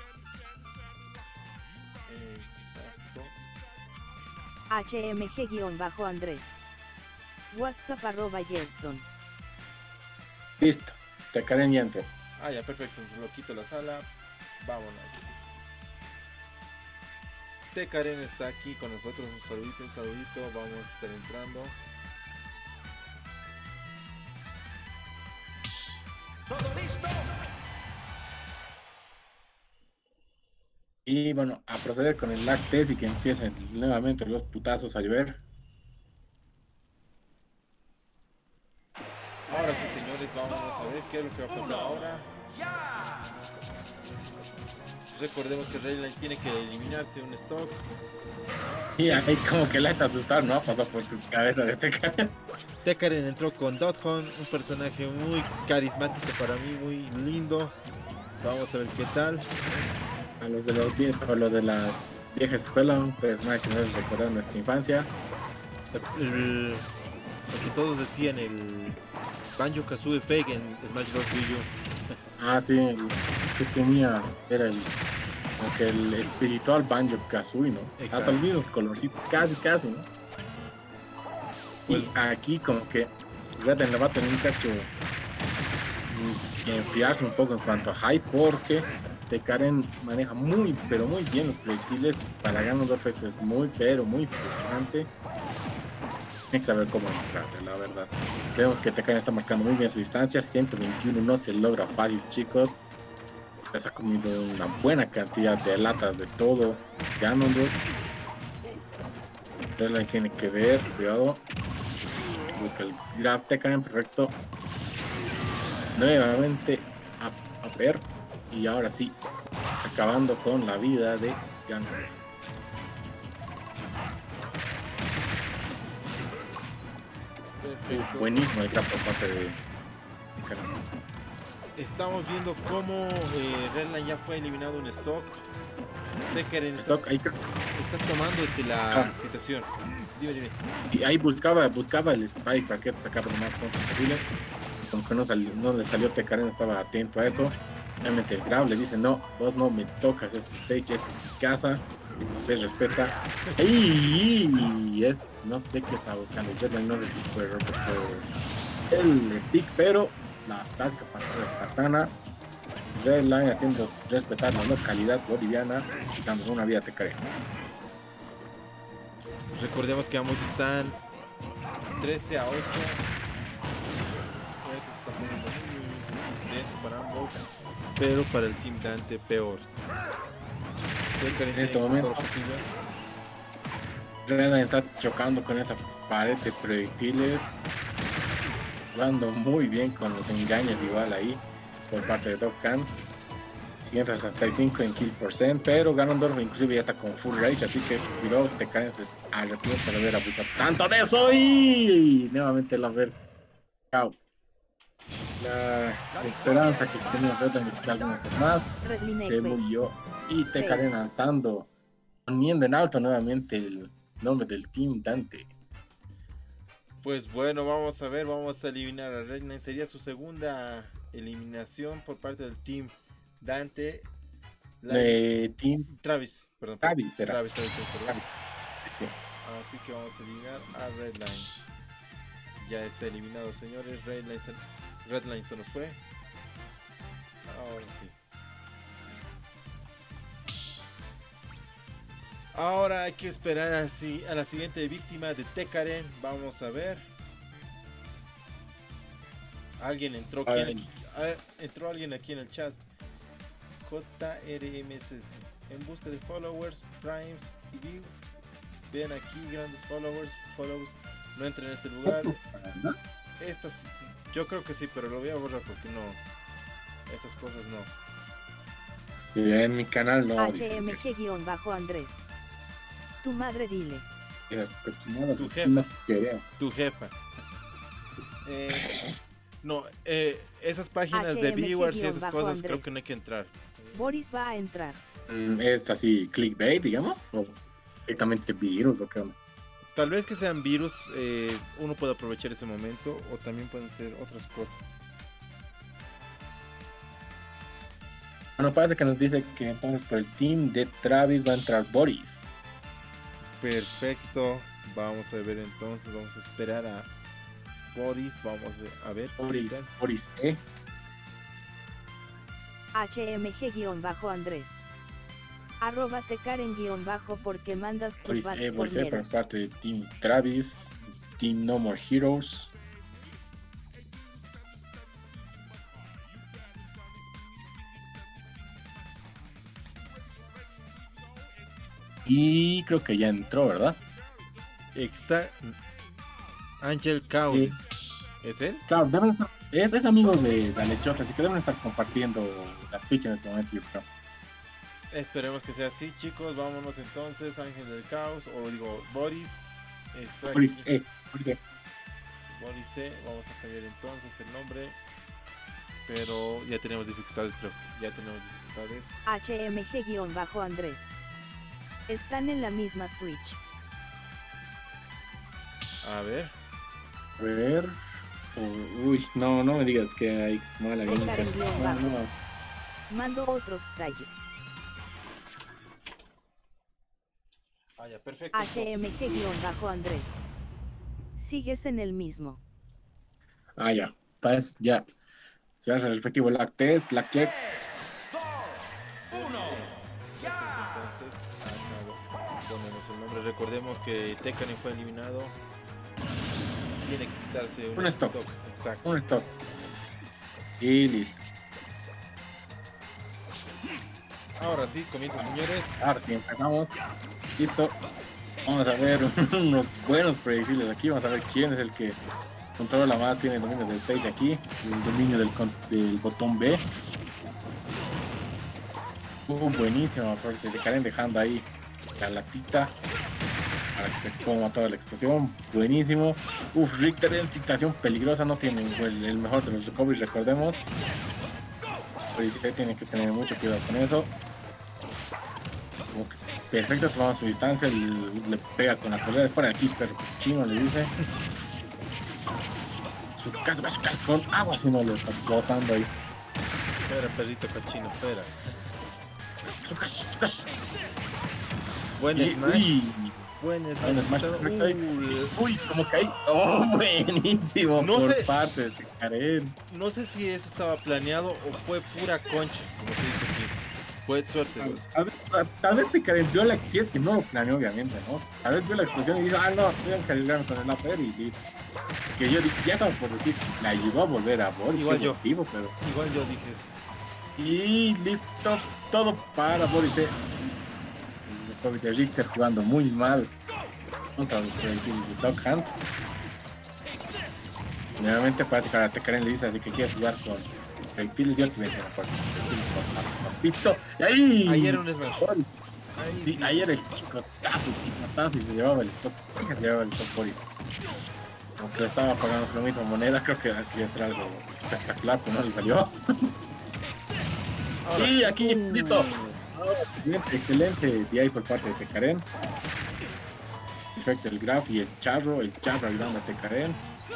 Exacto. H M G guión bajo Andrés. WhatsApp arroba Gerson. Listo, Tecaren ya entró. Ah, ya, perfecto. Entonces lo quito la sala. Vámonos. Tecaren está aquí con nosotros. Un saludito, un saludito. Vamos a estar entrando. ¿Todo listo? Y bueno, a proceder con el lag test y que empiecen nuevamente los putazos a llover. Ahora sí, señores, vamos a ver qué es lo que va a pasar ahora. ¡Ya! Recordemos que Redline tiene que eliminarse un stock. Y ahí como que le ha hecho asustar, ¿no? Pasó por su cabeza de Tecaren. Tecaren entró con Dotcon, un personaje muy carismático para mí, muy lindo. Vamos a ver qué tal. A los de los viejos, o los de la vieja escuela, un personaje que nos recordó nuestra infancia. El- el- lo que todos decían, el Banjo Kazooie Fake en Smash Bros. Wii U. Ah, sí, el que tenía, era el, como que el espiritual Banjo Kazooie, ¿no? Exacto. Hasta los mismos colorcitos, casi, casi, ¿no? Pues- Y aquí como que Redline le va a tener un cacho mm, que enfriarse un poco en cuanto a hype, porque Tecaren maneja muy, pero muy bien los proyectiles. Para Ganondorf eso es muy, pero muy frustrante. Hay que saber cómo entrarle, la verdad. Vemos que Tecaren está marcando muy bien su distancia. ciento veintiuno no se logra fácil, chicos. Les ha comido una buena cantidad de latas de todo Ganondorf. Redline tiene que ver, cuidado. Busca el grab Tecaren, perfecto. Nuevamente a, a ver. Y ahora sí, acabando con la vida de Ganondorf. Perfecto. Buenísimo el grab por parte de Tecaren. Estamos viendo cómo eh, Redline ya fue eliminado un stock. Tecaren está, Stock, ahí, creo- está tomando este, la Ah. situación. Dime, dime. y ahí buscaba, buscaba el spike para que esto sacara lo más pronto posible. Como que no, salió, no le salió Tecaren, estaba atento a eso. Obviamente el grab le dice, no, vos no me tocas este stage, esta es mi casa, esto se respeta. Y es, no sé qué está buscando el Redline, no sé si fue romper el stick, pero la clásica partida espartana. Redline haciendo respetar la localidad boliviana, quitando una vida a Tecaren. Recordemos que ambos están trece a ocho. Eso se está poniendo muy intenso para ambos. Pero para el Team Dante peor. Tecaren En este tiene que hacer momento. todo lo posible. Redline está chocando con esa pared de proyectiles, jugando muy bien con los engaños igual ahí por parte de Dokkan. ciento sesenta y cinco en kill percent, pero Ganondorf inclusive ya está con full rage, así que si luego te caen se arrepiente de haber abusado tanto de eso. Y nuevamente la ver out. La esperanza que tenía Redline de quitar algunos más Redline se F. murió, y Tecaren lanzando, poniendo en alto nuevamente el nombre del Team Dante. Pues bueno, vamos a ver, vamos a eliminar a Redline. Sería su segunda eliminación por parte del Team Dante. La- Eh, Team Travis, perdón. Travis, era. Travis, Travis, Travis, perdón. Travis, sí. Así que vamos a eliminar a Redline. Ya está eliminado, señores. Redline se, Redline se nos fue. Ahora sí. Ahora hay que esperar así a la siguiente víctima de Tekaren. Vamos a ver. Alguien entró. ¿Quién aquí? Ah, entró alguien aquí en el chat. J R M S en busca de followers, primes y views. Vean aquí grandes followers, follows. No entren en este lugar. Estas, yo creo que sí, pero lo voy a borrar porque no. Esas cosas no. En mi canal no. H M G-Andrés. Tu madre dile. Tu jefa. No quería. Tu jefa. Eh, no, eh, esas páginas de viewers y esas cosas creo que no hay que entrar. Boris va a entrar. Mm, ¿Es así clickbait, digamos? ¿O directamente virus o qué onda? Tal vez que sean virus, eh, uno puede aprovechar ese momento, o también pueden ser otras cosas. Bueno, parece que nos dice que entonces por el team de Travis va a entrar Boris. Perfecto, vamos a ver entonces, vamos a esperar a Boris, vamos a ver. Boris, Boris E. H M G-Andrés. Arroba Tekaren-bajo porque mandas tus Boris bats E, Boris E por corneros. parte de Team Travis, Team No More Heroes. Y creo que ya entró, ¿verdad? Exacto. Ángel Chaos. Sí. ¿Es él? Claro, deben estar, es, es amigo de Dalechote, así que deben estar compartiendo las fichas en este momento, yo creo. Esperemos que sea así, chicos. Vámonos entonces, Ángel del Caos, o digo, Boris. Está Boris aquí. E, Boris E. Boris E. Vamos a cambiar entonces el nombre. Pero ya tenemos dificultades, creo. Ya tenemos dificultades. H M G-Andrés. Están en la misma Switch. A ver. A ver. Oh, uy, no, no me digas que hay mala Tekaren gameplay. guión No, bajo. no. Mando otros talle. Ah, ya, perfecto. H M G-Andrés. Sigues en el mismo. Ah, ya. Pues ya. Se hace el respectivo lag test, lag check. Entonces, ah, no, ponemos el nombre. Recordemos que Tekaren fue eliminado. Tiene que quitarse un, Un stop. Exacto. Un stop. Y listo. Ahora sí, comienza, señores. Ahora sí, empezamos. Listo. Vamos a ver unos buenos predecibles aquí. Vamos a ver quién es el que controla más, tiene el dominio del stage aquí. El dominio del, con- del botón B. Uh, buenísimo, porque se Karen dejando ahí la latita para que se coma toda la explosión. Buenísimo. Uf, Richter en situación peligrosa, no tiene el, el mejor de los recoveries, recordemos. Pues sí, tiene que tener mucho cuidado con eso. Como que perfecto, tomando su distancia, le, le pega con la correa de fuera de aquí, perro chino le dice. Su casa, su casa con agua, si no le está botando ahí. Espera, perrito cochino, espera. Su casa, su casa. Buen Y- smash. uy, Buen smash. Buen smash, Pero, perfecto ahí. uh, Uy, como que ahí. Oh, buenísimo. No por sé. parte de Karen. no sé si eso estaba planeado o fue pura concha, como se dice aquí. Fue suerte, pues. A ver, a- tal vez te Karen vio la si es que no lo planeó, obviamente, ¿no? Tal vez vio la explosión y dijo, ah, no, voy a encargarme con el upper y listo. Que yo dije, ya estaba por decir, le ayudó a volver a Boris. Igual qué yo. motivo, pero. Igual yo dije eso. Y listo, todo para Boris. eh. El COVID de Richter jugando muy mal contra los proyectiles de Dog Hunt. Nuevamente parece que ahora te Karen le dice, así que quieres jugar con proyectiles, yo te voy a enseñar con proyectiles con papito. Y ahí. Ayer un smash. Boris. Ahí Sí, sí. ayer el chicotazo, el chicotazo y se llevaba el stop. Fíjate, se llevaba el stop Boris. Aunque lo estaba pagando con la misma moneda, creo que quería hacer algo espectacular, pero no le salió. Ahora Y sí. aquí, Uh. listo. Excelente, excelente D I por parte de Tekaren. Perfecto, el Graf y el Charro, el Charro ayudando a Tekaren.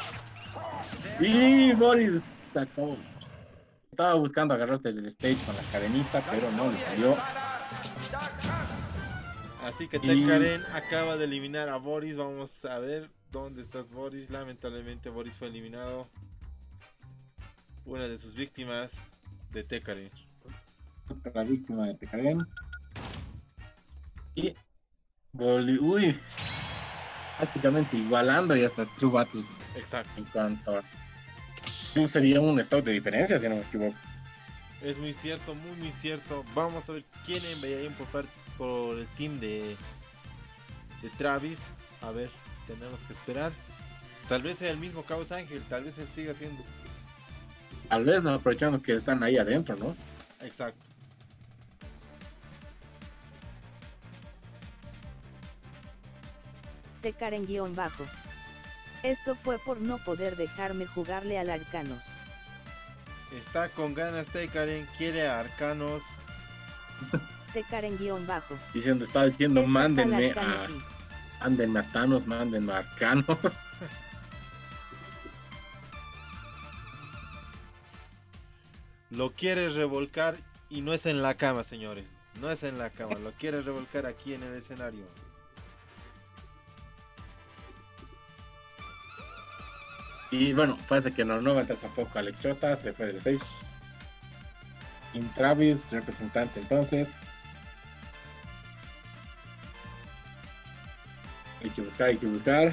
Y Boris sacó. Estaba buscando agarrarse del stage con la cadenita, pero no le salió. Así que Y- Tekaren acaba de eliminar a Boris. Vamos a ver dónde estás, Boris. Lamentablemente Boris fue eliminado. Una de sus víctimas de Tekaren. Otra víctima de Tekaren. Y Boli- uy, prácticamente igualando y hasta True Battle Exacto. en cuanto a... Sería un stock de diferencia, si no me equivoco. Es muy cierto, muy muy cierto. Vamos a ver quién enviarían por parte por el team de de Travis. A ver, tenemos que esperar. Tal vez sea el mismo Caos Ángel, tal vez él siga siendo. Tal vez aprovechando que están ahí adentro, ¿no? Exacto. Tekaren guión bajo. Esto fue por no poder dejarme jugarle al Arcanos. Está con ganas Tekaren, quiere a Arcanos. Tekaren guión bajo. Diciendo, estaba diciendo, Esta mándenme tal Arcanos a, y- mándenme a Thanos, mándenme a Arcanos. Lo quiere revolcar y no es en la cama, señores. No es en la cama, lo quiere revolcar aquí en el escenario. Y bueno, parece que no, no va a entrar tampoco Alex Chota, se fue del stage. In Travis, representante entonces. Hay que buscar, hay que buscar.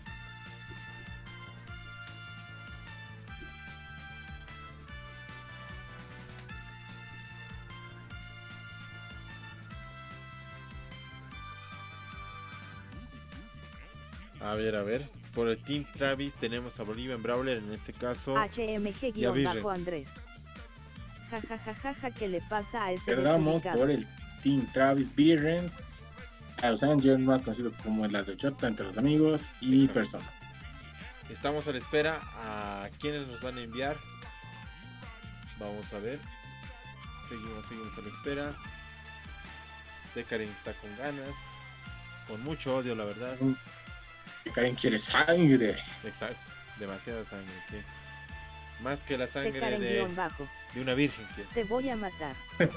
A ver, a ver. Por el Team Travis tenemos a Bolivian Brawler en este caso. H M G Y a guión Virgen. bajo Andrés. Ja ja ja ja ja, ¿qué le pasa a ese Quedamos desubicado? por el Team Travis Birren, a Los Ángeles, más conocido como el de Chota entre los amigos y Exacto. persona. Estamos a la espera a quienes nos van a enviar. Vamos a ver. Seguimos, seguimos a la espera. Tekaren está con ganas. Con mucho odio, la verdad. Karen quiere sangre. Exacto. Demasiada sangre. ¿Qué? Más que la sangre Tekaren de, guión bajo. de una virgen. ¿Qué? Te voy a matar.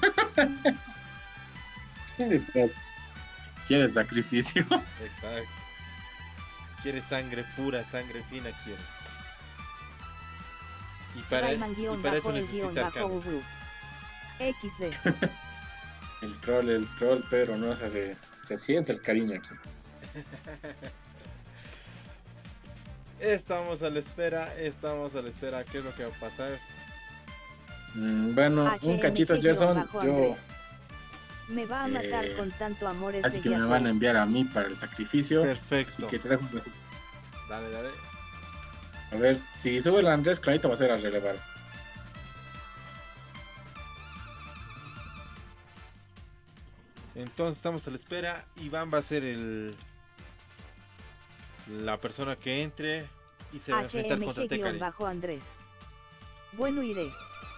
Quiere sacrificio. Exacto. Quiere sangre pura, sangre fina quiere. Y para, Rayman y guión para bajo eso el guión necesita bajo arcanos. Ubru. equis de. El troll, el troll, pero no se, hace- se siente el cariño aquí. Estamos a la espera, estamos a la espera. ¿Qué es lo que va a pasar? Mm, bueno, un H M G cachito, guión Jason. bajo Yo, Andrés. Me va a matar eh, con tanto amor ese así que me yato. van a enviar a mí para el sacrificio. Perfecto. Y que te dejo. Dale, dale. A ver, si sube el Andrés, clarito va a ser a relevar. Entonces estamos a la espera. Iván va a ser el la persona que entre y se va a enfrentar contra H M G guión Tekaren. bajo Andrés. Bueno, iré.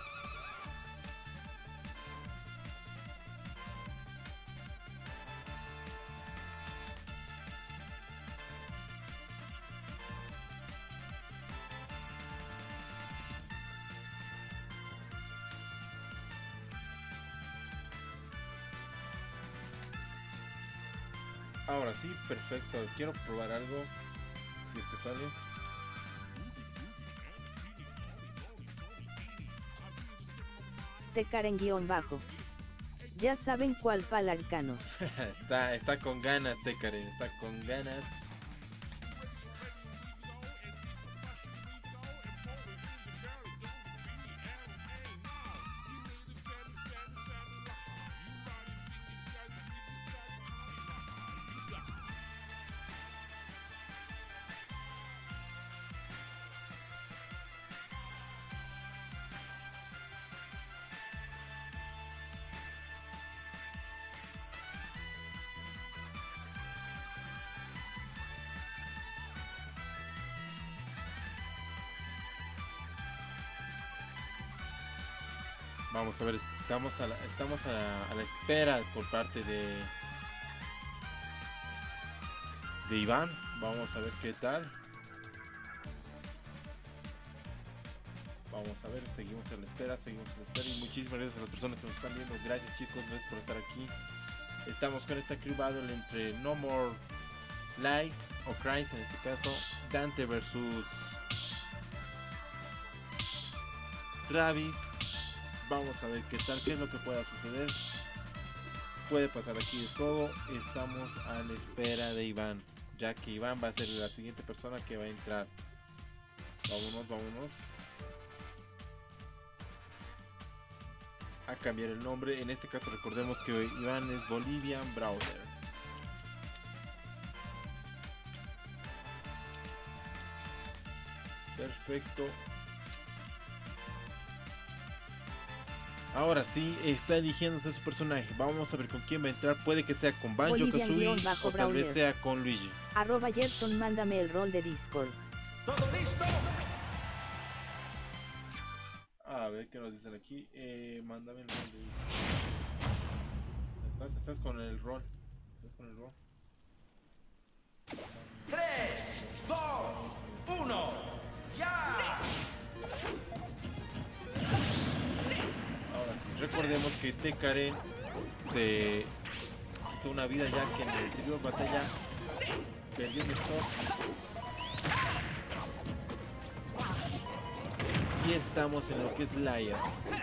Ahora sí, perfecto. Quiero probar algo. Si es que sale. Tekaren guión bajo. Ya saben cuál pal Arcanos. está, está con ganas, Tekaren. Está con ganas. Vamos a ver, estamos a la, estamos a, a la espera por parte de de Iván. Vamos a ver qué tal. Vamos a ver, seguimos a la espera, seguimos a la espera. Y muchísimas gracias a las personas que nos están viendo. Gracias, chicos, gracias por estar aquí. Estamos con esta Crew Battle entre No More Lies o Cries, en este caso Dante versus Travis. Vamos a ver qué tal, qué es lo que pueda suceder. Puede pasar aquí de todo. Estamos a la espera de Iván, ya que Iván va a ser la siguiente persona que va a entrar. Vámonos, vámonos a cambiar el nombre. En este caso recordemos que Iván es Bolivian Browser. Perfecto. Ahora sí, está eligiéndose su personaje. Vamos a ver con quién va a entrar. Puede que sea con Banjo Kazooie o tal vez sea con Luigi. Arroba Gerson, mándame el rol de Discord. ¿Todo listo? A ver qué nos dicen aquí. Eh, mándame el rol de... Estás, estás con el rol. Estás con el rol. tres, dos, uno, ¡ya! Ahora sí, recordemos que Tekaren se quitó una vida ya que en la anterior batalla perdió un stock. Y estamos en lo que es Laia.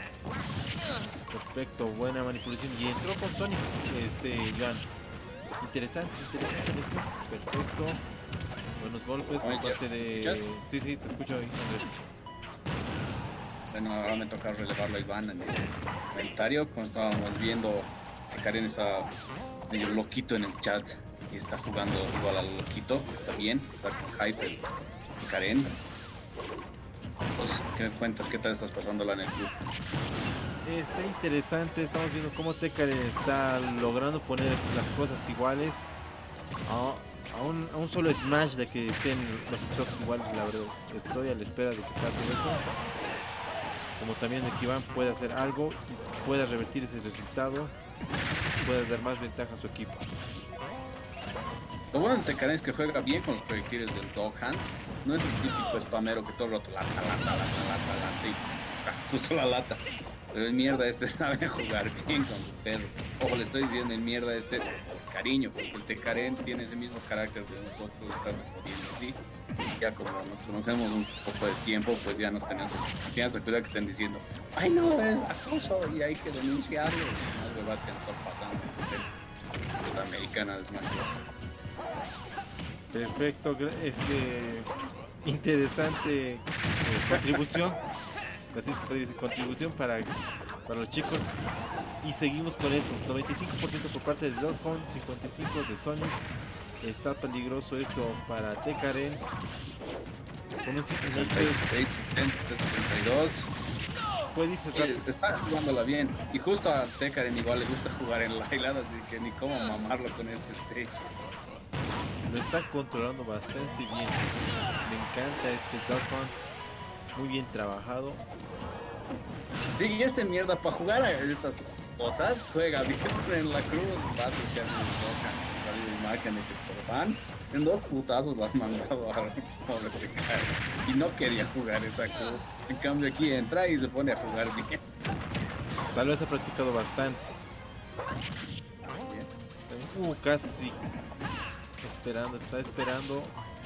Perfecto, buena manipulación. Y entró con Sonic, este Iván. Interesante, interesante elección. Perfecto. Buenos golpes por parte de... Sí, sí, te escucho ahí, Andrés. Bueno, ahora me toca relevarlo a Iván en el comentario. Como estábamos viendo, Karen está medio loquito en el chat y está jugando igual al loquito. Está bien, está con hype el Karen. Pues, ¿qué me cuentas? ¿Qué tal estás pasándola en el club? Está interesante, estamos viendo cómo Tekaren está logrando poner las cosas iguales. A, a, un, a un solo smash de que estén los stocks iguales, la verdad. Estoy a la espera de que pase eso. Como también de que Iván pueda hacer algo y pueda revertir ese resultado, pueda dar más ventaja a su equipo. Lo bueno de Tekaren es que juega bien con los proyectiles del Dog Hand. No es el típico spamero que todo el rato lata, lata, lata, lata, lata y ah, justo la lata. Pero el mierda este sabe jugar bien con su perro. Ojo, le estoy diciendo el mierda este cariño, porque el Tekaren tiene ese mismo carácter de nosotros, de estarnos jodiendo así. Ya como nos conocemos un poco de tiempo, pues ya nos tenemos confianza. Cuidado que estén diciendo, ay no, es acoso y hay que denunciarlo. Las huevas que nos están pasando. La americana de Smash Bros. Perfecto, este interesante eh, contribución, así se puede decir, contribución para, para los chicos. Y seguimos con estos, noventa y cinco por ciento por parte de Doghound, cincuenta y cinco por ciento de Sonic. Está peligroso esto para Tekaren. Con un sesenta y seis, setenta y dos. Puede irse rápido. Sí, está jugándola bien. Y justo a Tekaren igual le gusta jugar en Lylat, así que ni cómo mamarlo con este stage. Lo está controlando bastante bien. Me encanta este Doghound. Muy bien trabajado. Sí, y este mierda para jugar a estas cosas juega bien en la cruz. Bases que hacen el Doghound, imagen de que por van. En dos putazos las mandado a pobre Tekaren. Y no quería jugar esa cruz. En cambio aquí entra y se pone a jugar bien. Tal vez ha practicado bastante. Uh, casi. Esperando, está esperando.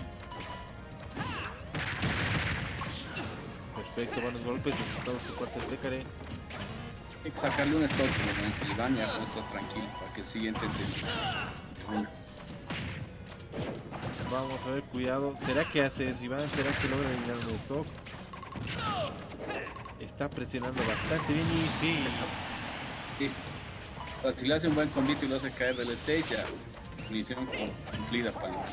Perfecto, buenos golpes. Estamos por parte de Tekaren. Hay que sacarle un stop como me dice Iván, ya puesto tranquilo para que el siguiente entre una. Vamos a ver, cuidado. ¿Será que hace eso, Iván? ¿Será que logra eliminar un stock? Está presionando bastante bien y sí. Listo. Pues, si le hace un buen combito y lo hace caer del stage, ya misión cumplida para él.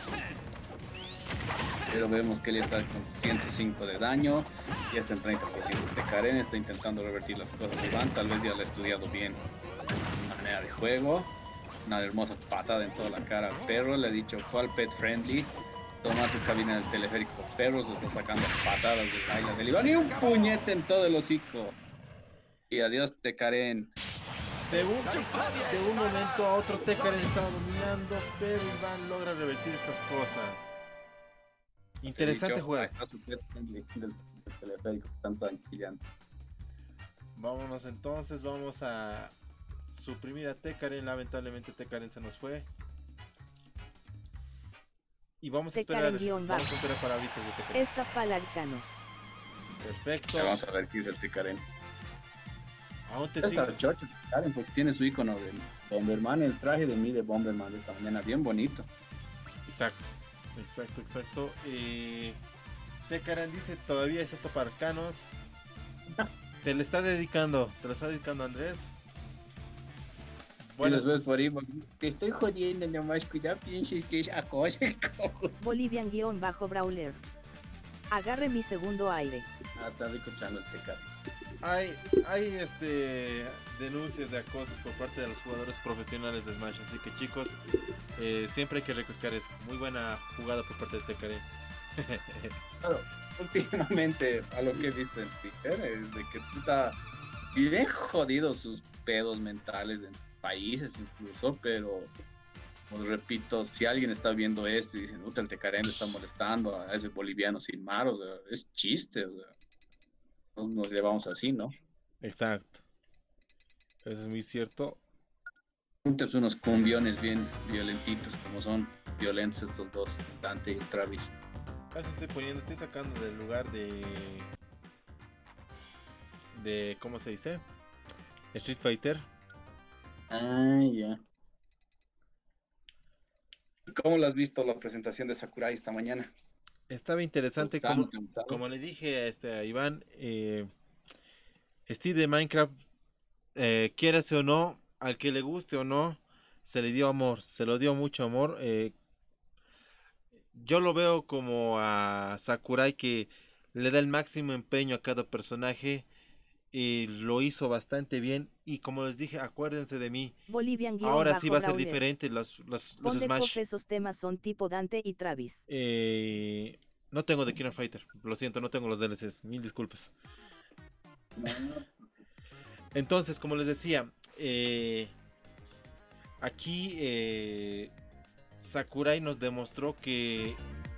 Pero vemos que él está con ciento cinco de daño, ya está en treinta por ciento. Tekaren está intentando revertir las cosas. Iván tal vez ya lo ha estudiado bien la manera de juego. Una hermosa patada en toda la cara al perro. Le ha dicho, ¿cuál pet friendly? Toma tu cabina del teleférico. Perros le está sacando patadas de baila del Iván y un puñete en todo el hocico. Y adiós, Tekaren. De un, de un momento a otro Tekaren estaba dominando, pero Iván logra revertir estas cosas. Interesante dicho, juego. Ahí está su pet friendly del, del teleférico. Están tranquilando. Vámonos entonces, vamos a suprimir a Tekaren. Lamentablemente Tekaren se nos fue. Y vamos a esperar, Tekaren guión vamos bajo. a esperar para ahorita de Tekaren. Esta palarcanos. Perfecto. Ya vamos a ver quién es el Tekaren. Aún te Esta sigo. chocha Tekaren, porque tiene su icono de Bomberman, el traje de mí de Bomberman de esta mañana, bien bonito. Exacto, exacto, exacto. Eh, Tekaren dice, todavía es esto para arcanos. Te le está dedicando, te lo está dedicando Andrés. Bueno, Buenas, los ves por ahí, porque te estoy jodiendo nomás, cuidado, pienses que es acoso. Bolivian guión bajo Brawler. Agarre mi segundo aire. Ah, está escuchando el Tekaren. hay, hay este denuncias de acoso por parte de los jugadores profesionales de Smash, así que chicos, eh, siempre hay que recalcar eso. Muy buena jugada por parte de Tekaren. Claro, últimamente, a lo que he visto en Twitter, es de que está bien jodido sus pedos mentales en países incluso, pero os repito, si alguien está viendo esto y dicen, puta, el Tekaren le está molestando a ese boliviano sin mar, o sea, es chiste, o sea, no nos llevamos así, ¿no? Exacto. Eso es muy cierto. Juntos unos cumbiones bien violentitos, como son violentos estos dos, el Dante y el Travis. Así estoy poniendo, estoy sacando del lugar de... De, ¿cómo se dice? Street Fighter. Ah, ya. ¿Cómo lo has visto la presentación de Sakurai esta mañana? Estaba interesante, ¿Te gustaba, como, te gustaba? como le dije a, este, a Iván, eh, Steve de Minecraft, eh, quiérase o no, al que le guste o no, se le dio amor, se lo dio mucho amor. eh, yo lo veo como a Sakurai que le da el máximo empeño a cada personaje y lo hizo bastante bien. Y como les dije, acuérdense de mí, Bolivian guión ahora bajo sí va a ser Brawler. diferente los, los, los Ponte Smash. cofe, esos temas son tipo Dante y Travis. Eh, no tengo de King of Fighter, lo siento, no tengo los D L Cs, mil disculpas. Entonces, como les decía, eh, aquí eh, Sakurai nos demostró que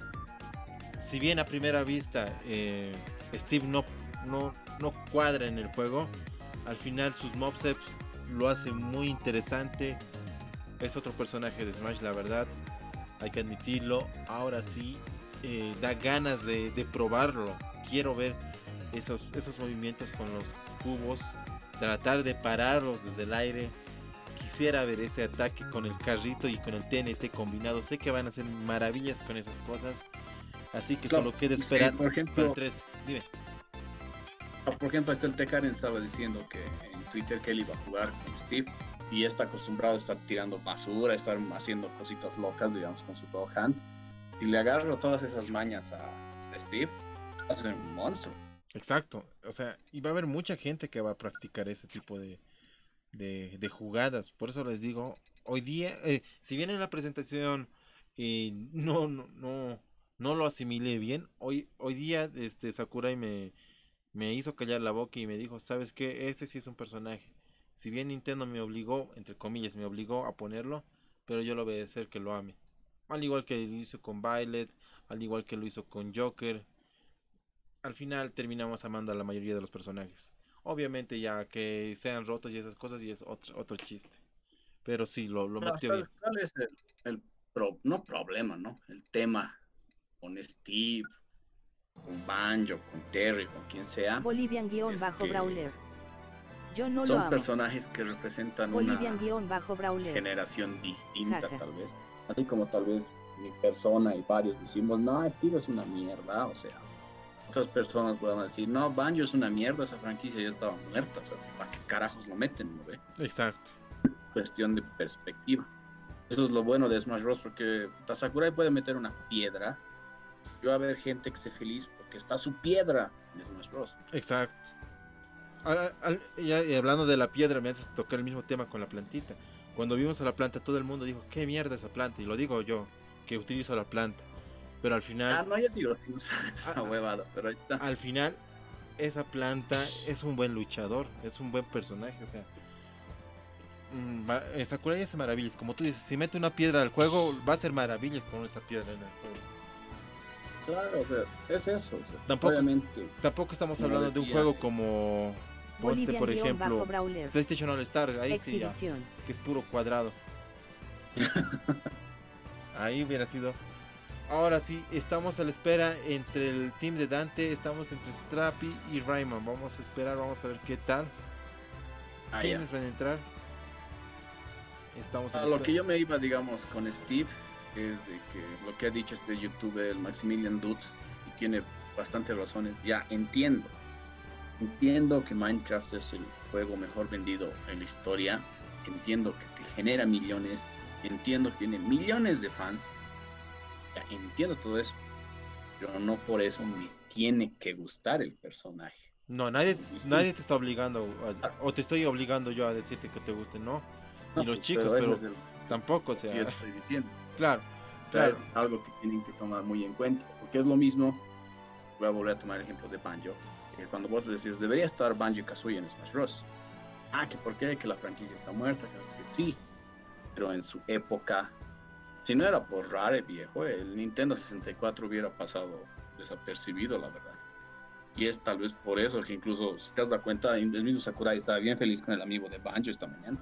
si bien a primera vista eh, Steve no, no, no cuadra en el juego, al final sus mobsets lo hace muy interesante. Es otro personaje de Smash, la verdad, hay que admitirlo. Ahora sí, eh, da ganas de, de probarlo. Quiero ver esos, esos movimientos con los cubos, tratar de pararlos desde el aire. Quisiera ver ese ataque con el carrito y con el T N T combinado. Sé que van a hacer maravillas con esas cosas. Así que Claro, solo queda sí, esperar por para ejemplo, el tres. Dime. Por ejemplo, este el Tekaren estaba diciendo que en Twitter que él iba a jugar con Steve y está acostumbrado a estar tirando basura, a estar haciendo cositas locas, digamos, con su dog hand. Y le agarro todas esas mañas a Steve, va a ser un monstruo. Exacto. O sea, y va a haber mucha gente que va a practicar ese tipo de, de, de jugadas. Por eso les digo, hoy día, eh, si bien en la presentación eh, no, no, no, no lo asimilé bien, hoy, hoy día este Sakurai me, me hizo callar la boca y me dijo, ¿sabes qué? Este sí es un personaje. Si bien Nintendo me obligó, entre comillas, me obligó a ponerlo, pero yo lo voy a hacer que lo ame. Al igual que lo hizo con Violet, al igual que lo hizo con Joker. Al final terminamos amando a la mayoría de los personajes. Obviamente ya que sean rotos y esas cosas y es otro, otro chiste. Pero sí, lo, lo Pero, metió bien. ¿cuál, cuál es el, el pro- no problema, ¿no? El tema con Steve, con Banjo, con Terry, con quien sea. Bolivian guión Es bajo que Brawler. Yo no lo son amo. personajes que representan Bolivian una guión bajo Brawler. generación distinta, Jaja. tal vez. Así como tal vez mi persona y varios decimos, no, Steve es una mierda, o sea, otras personas pueden decir, no, Banjo es una mierda, esa franquicia ya estaba muerta, o sea, ¿para qué carajos lo meten, no ve? Exacto. Es cuestión de perspectiva. Eso es lo bueno de Smash Bros, porque Sakurai puede meter una piedra y va a haber gente que esté feliz porque está su piedra en Smash Bros. Exacto. Al- al- ya, y hablando de la piedra, me haces tocar el mismo tema con la plantita. Cuando vimos a la planta, todo el mundo dijo, ¿qué mierda esa planta? Y lo digo yo, que utilizo la planta. Pero al final, Ah, no, yo sí lo digo, esa Ah, huevada, pero ahí está. al final, esa planta es un buen luchador, es un buen personaje, o sea. mm, va- eh, Sakurai hace maravillas, como tú dices, si mete una piedra al juego, va a hacer maravillas con esa piedra en el juego. Claro, o sea, es eso. O sea, Tampoco- obviamente, Tampoco estamos Como hablando de un decía, juego eh. como Ponte, por ejemplo, Bolivian-Brawler. PlayStation All Star, ahí sí ya, Exhibición. que es puro cuadrado. Ahí hubiera sido. Ahora sí, estamos a la espera entre el team de Dante, estamos entre Strappy y Rayman. Vamos a esperar, vamos a ver qué tal. Ah, ya. ¿Quiénes van a entrar? Estamos a A la lo espera. que yo me iba, digamos, con Steve es de que lo que ha dicho este youtuber, el Maximilian Dutz, y tiene bastantes razones. Ya entiendo, entiendo que Minecraft es el juego mejor vendido en la historia, entiendo que te genera millones, entiendo que tiene millones de fans, ya entiendo todo eso, pero no por eso me tiene que gustar el personaje. No, nadie, Listo. nadie te está obligando, a- o te estoy obligando yo a decirte que te guste, no. Ni No, los pues, chicos, eso pero es el- tampoco, o lo que sea, yo te estoy diciendo. claro, O sea, claro. es algo que tienen que tomar muy en cuenta, porque es lo mismo. Voy a volver a tomar el ejemplo de Banjo, que cuando vos decís debería estar Banjo Kazooie en Smash Bros. Ah, que por qué, que la franquicia está muerta, que no sé qué. Sí, pero en su época, si no era por Rare, viejo, el Nintendo sesenta y cuatro hubiera pasado desapercibido, la verdad. Y es tal vez por eso que incluso, si te has dado cuenta, el mismo Sakurai estaba bien feliz con el amigo de Banjo esta mañana.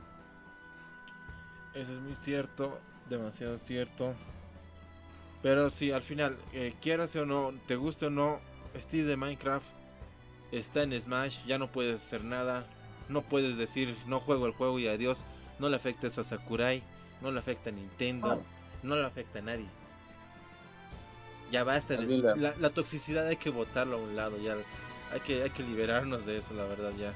Eso es muy cierto, demasiado cierto. Pero sí, al final, eh, quieras o no, te guste o no, Steve de Minecraft está en Smash, ya no puedes hacer nada. No puedes decir, no juego el juego y adiós. No le afecta eso a Sakurai, no le afecta a Nintendo, No. no le afecta a nadie. Ya basta, de- También la- la, la toxicidad hay que botarlo a un lado, ya hay que, hay que liberarnos de eso, la verdad, ya.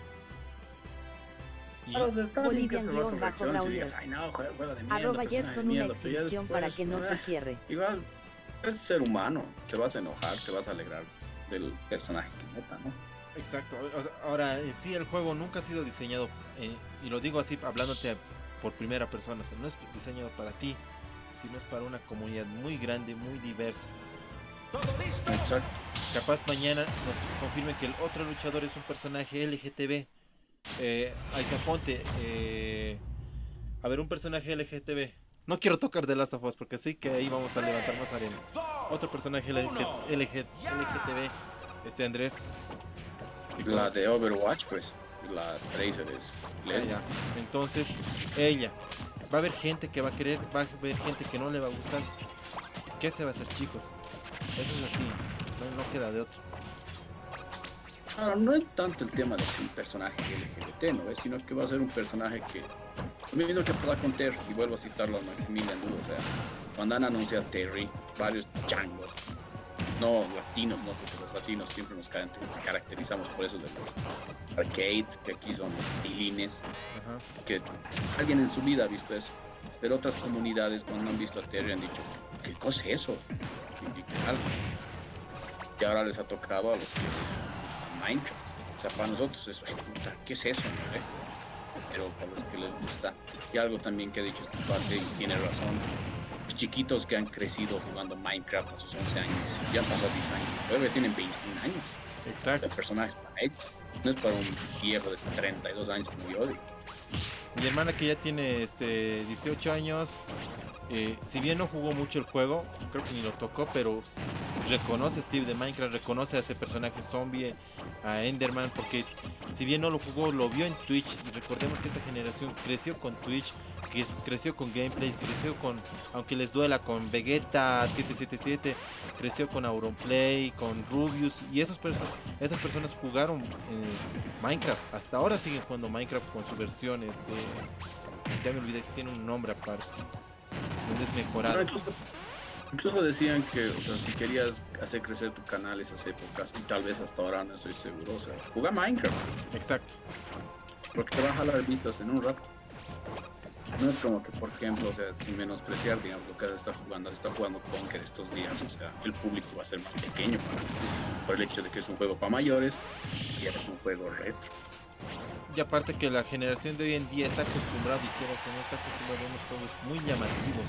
Y- Claro, o sea, está bien que hace rato Bolivian-Brawler. reacciones y digas, ay no, juego, juego de mierda, Arroba personaje de Gerson una mierda, pero ya exhibición para después, que no se eh, cierre. Igual, es ser humano, te vas a enojar, te vas a alegrar del personaje que meta, ¿no? Exacto. O sea, ahora, en sí, el juego nunca ha sido diseñado, eh, y lo digo así, hablándote por primera persona, o sea, no es diseñado para ti, sino es para una comunidad muy grande, muy diversa. ¿Todo listo? Exacto. Capaz mañana nos confirme que el otro luchador es un personaje L G T B. Eh, ahí está, ponte. eh, a ver, un personaje L G T B. No quiero tocar The Last of Us porque sé que ahí vamos a levantar más arena. Dos, Otro personaje L G, uno, L G, ya. L G T B. Este Andrés. ¿Y La cómo se- de Overwatch, pues, la Tracer es Ah, Leslie. ya. Entonces, ella. Va a haber gente que va a querer, va a haber gente que no le va a gustar. ¿Qué se va a hacer, chicos? Eso es así. No, no queda de otro. Ahora, no es tanto el tema de ser un personaje L G B T, ¿no ves? Sino que va a ser un personaje que... Lo mismo que pueda con Terry, y vuelvo a citarlo a Maximilian Duro, o sea, cuando han anunciado a Terry, varios changos, no latinos, no, porque los latinos siempre nos car- caracterizamos por eso de los arcades, que aquí son los tilines, Ajá. que alguien en su vida ha visto eso, pero otras comunidades cuando han visto a Terry han dicho, ¿qué cosa es eso? Que literal. Y ahora les ha tocado a los que a Minecraft. O sea, para nosotros eso, puta, ¿qué es eso? ¿no? ¿Eh? Pero para los que les gusta. Y algo también que ha dicho este parte, y tiene razón, los chiquitos que han crecido jugando Minecraft a sus once años, ya han pasado diez años, todavía tienen veintiún años. Exacto. El personaje es para ellos, no es para un viejo de treinta y dos años como yo. de- Mi hermana que ya tiene este dieciocho años, eh, si bien no jugó mucho el juego, creo que ni lo tocó, pero s- reconoce a Steve de Minecraft, reconoce a ese personaje zombie, a Enderman, porque si bien no lo jugó, lo vio en Twitch. Y recordemos que esta generación creció con Twitch, que es- creció con gameplay, creció con, aunque les duela, con Vegeta siete siete siete, creció con Auronplay, con Rubius, y esos perso- esas personas jugaron eh, Minecraft. Hasta ahora siguen jugando Minecraft con su versión, este, ya me olvidé, tiene un nombre aparte, donde es mejorado. No, incluso, incluso decían que, o sea, si querías hacer crecer tu canal esas épocas, y tal vez hasta ahora no estoy seguro, o sea, juega Minecraft, Exacto. porque te va a jalar vistas en un rato. No es como que, por ejemplo, o sea, sin menospreciar, digamos, lo que se está jugando, se está jugando Conker estos días, o sea, el público va a ser más pequeño para, por el hecho de que es un juego para mayores y es un juego retro. Y aparte que la generación de hoy en día está acostumbrada, y quieras o no, está acostumbrada a unos juegos muy llamativos.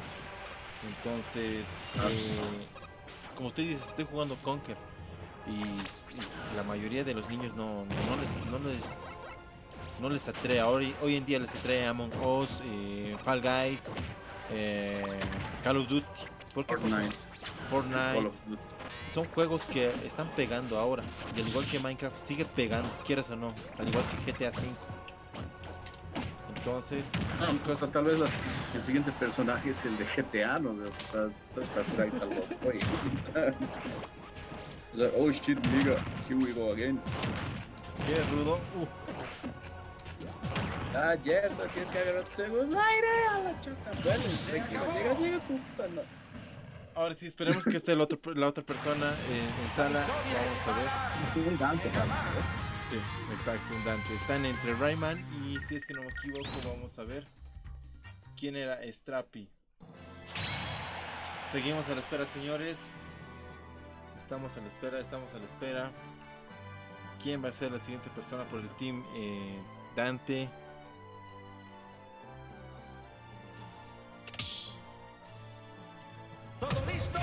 Entonces, eh, como tú dices, estoy jugando Conker y, s- y s- la mayoría de los niños no, no, no les, no les no les atrae. Hoy, hoy en día les atrae Among Us, eh, Fall Guys, eh, Call of Duty, ¿por qué? Fortnite, Fortnite. Call of Duty. son juegos que están pegando ahora. Y al igual que Minecraft sigue pegando, quieras o no. Al igual que G T A cinco. Entonces, No, chicos, o sea, tal vez las- el siguiente personaje es el de G T A, no sé, o sea, Sakurai está loco, oye. O sea, oh shit, nigga, here we go again. qué rudo. Uh, Ah, Gerson, tienes que agarrar tu segundo aire a la chota. Bueno, tranquilo, llega, llega tu puta, no. ahora sí, esperemos que esté el otro, la otra persona eh, en sala. Vamos a ver. Un Dante, Dante, ¿eh? Sí, exacto, un Dante. Están entre Rayman y, si es que no me equivoco, vamos a ver quién era Strappy. Seguimos a la espera, señores. Estamos a la espera, estamos a la espera. ¿Quién va a ser la siguiente persona por el team eh, Dante? ¿Todo listo?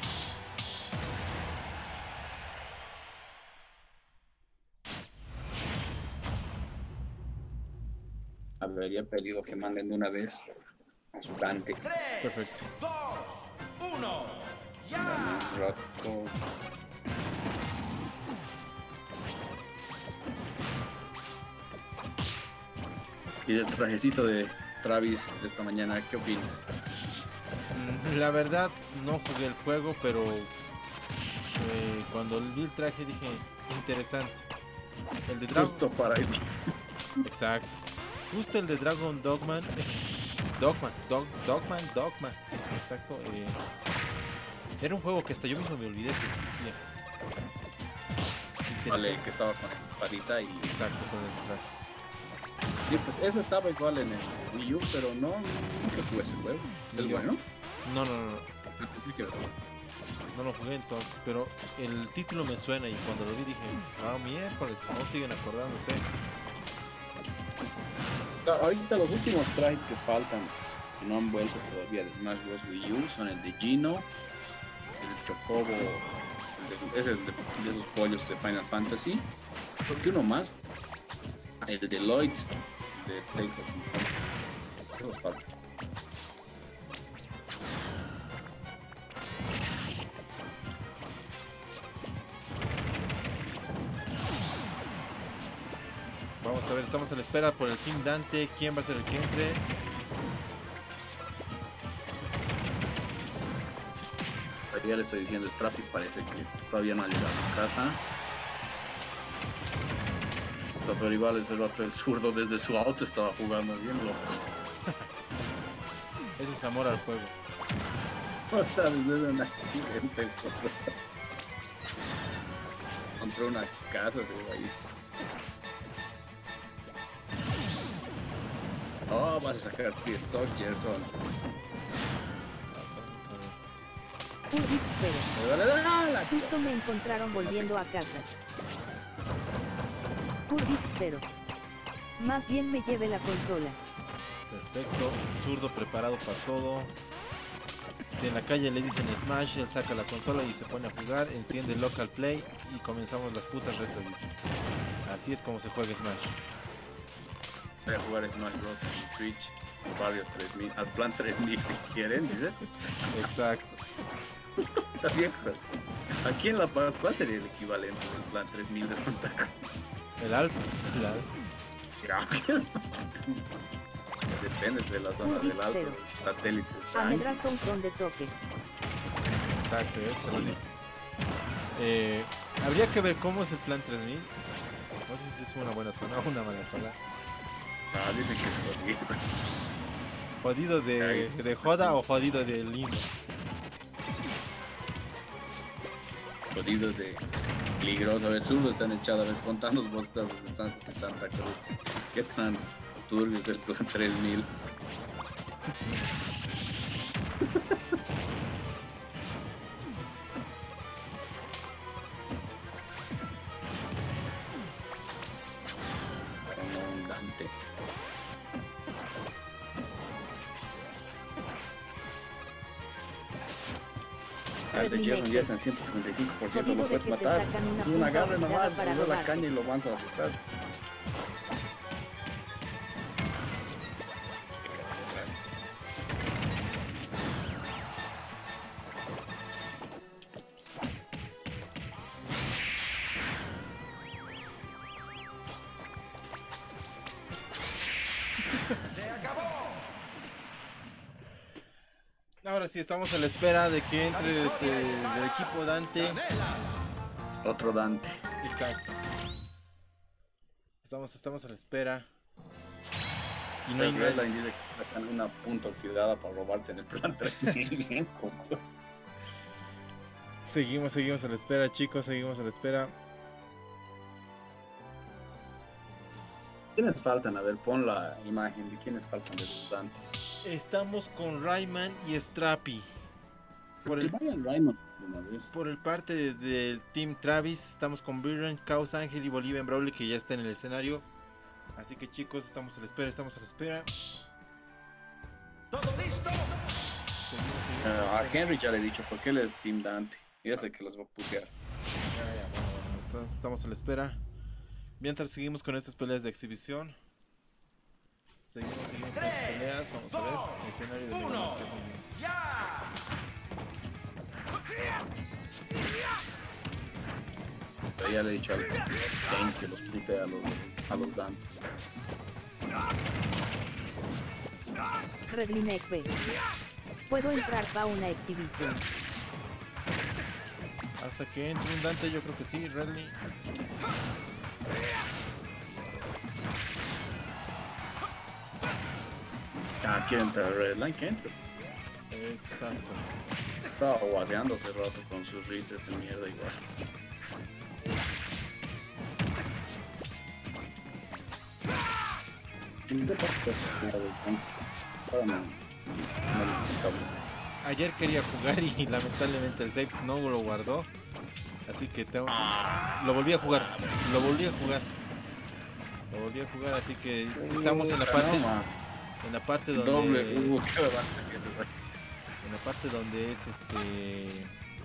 A ver, ya he pedido que manden de una vez a su Dante. tres, Perfecto. dos, uno, Dame ya. un rato. Y el trajecito de Travis de esta mañana, ¿qué opinas? Mm, La verdad, no jugué el juego, pero eh, cuando vi el traje dije, interesante. El de Dragon... Justo para él. Exacto. Justo el de Dragon Dogman. Dogman, Dog, Dogman, Dogman. Sí, exacto. eh, era un juego que hasta yo mismo me olvidé que existía. Vale, Interesante. que estaba con el parita y... Exacto, con el traje. Sí, pues, eso estaba igual en el Wii U, pero no, nunca jugué ese juego. ¿Es Ni yo. bueno? No, no, no, no. ¿Qué quieres hacer? No lo jugué entonces, pero el título me suena y cuando lo vi dije, ah, miércoles, no siguen acordándose. Ah, ahorita los últimos trajes que faltan, que no han vuelto todavía de Smash Bros. Wii U, son el de Gino, el Chocobo, el de, ese es de, de esos pollos de Final Fantasy, creo que uno más, el de Deloitte, de Tales of Symphonia. Esos faltan. Vamos a ver, estamos a la espera por el Team Dante. ¿Quién va a ser el que entre? Ya le estoy diciendo, Strappy parece que todavía no ha llegado a su casa. Pero igual ese rato el zurdo desde su auto estaba jugando bien loco. Ese es amor al juego. O sea, después de un accidente contra una casa, se va ahí. Oh, vas a sacar free stock, Gerson. Vamos a ver. Urbit cero. Dale, dale, dale, dale. Justo me encontraron volviendo a casa. Urbit cero. Más bien me lleve la consola. Perfecto, zurdo preparado para todo. Si en la calle le dicen Smash, él saca la consola y se pone a jugar, enciende el local play y comenzamos las putas retas, dice. Así es como se juega Smash. Voy a jugar Smash Bros. En Switch, al barrio tres mil, al plan tres mil si quieren, dices. Exacto. Está bien, pero aquí en La Paz, ¿cuál sería el equivalente del plan tres mil de Santa Cruz? El Alfa. El Alfa. Creo que el- depende de la zona Urbit del alto, cero. los satélites. están. Amedra son son de toque. Exacto, eso lo digo. Eh, habría que ver cómo es el plan tres mil. No sé si es una buena zona o una mala zona. Ah, dicen que es jodido. Jodido de, de joda o jodido de lindo. Jodido de peligroso. A ver, zurdo están echados. A ver, contanos vos estás de San- de Santa Cruz. ¿Qué tan turbio es el plan tres mil? Abundante. Ah, de Gerson ya está en ciento treinta y cinco por ciento, lo Jodido de puedes que te matar. sacan una Es un puta agarre oxidada nomás, para le das la robarte. caña y lo van a aceptar. Ahora sí, estamos a la espera de que entre este, del equipo Dante. Otro Dante. Exacto. Estamos, estamos a la espera. Y no hay Red nadie. Line dice que sacan una punta oxidada para robarte en el plan tres mil. Seguimos, seguimos a la espera, chicos, seguimos a la espera. ¿Quiénes faltan? A ver, pon la imagen de quiénes faltan de los Dantes. Estamos con Rayman y Strappy. Por Que el, vayan Raymond de una vez. por el parte de- del Team Travis, estamos con Birren, Caos Ángel y Bolivia en Brawley, que ya está en el escenario. Así que chicos, estamos a la espera, estamos a la espera. ¿Todo listo? Seguimos, seguimos Eh, a la a espera. Henry ya le he dicho, ¿por qué él es Team Dante? Ya sé que los va a putear. Ya, ya, bueno, bueno, entonces estamos a la espera. Mientras seguimos con estas peleas de exhibición. Seguimos, seguimos con estas peleas. Vamos a ver. Escenario de Mega Man, uno. que es muy bien. ¡Ya! Pero ya le he dicho al Kane que los putea a los, a los Dantes. Redlinekbe. Puedo entrar pa' una exhibición. Hasta que entre un Dante, yo creo que sí, Redley. Ah, quiere entrar Red Line, que entre. Exacto. Estaba guaseando hace rato con sus reads de mierda igual. ¿Qué pasa? Ahora no. No le quitamos. Ayer quería jugar y lamentablemente el Saves no lo guardó. Así que tengo... lo volví a jugar. Lo volví a jugar. Lo volví a jugar, así que estamos en la parte, en la parte donde... Doble, uh, qué bastante que se fue. En la parte donde es este...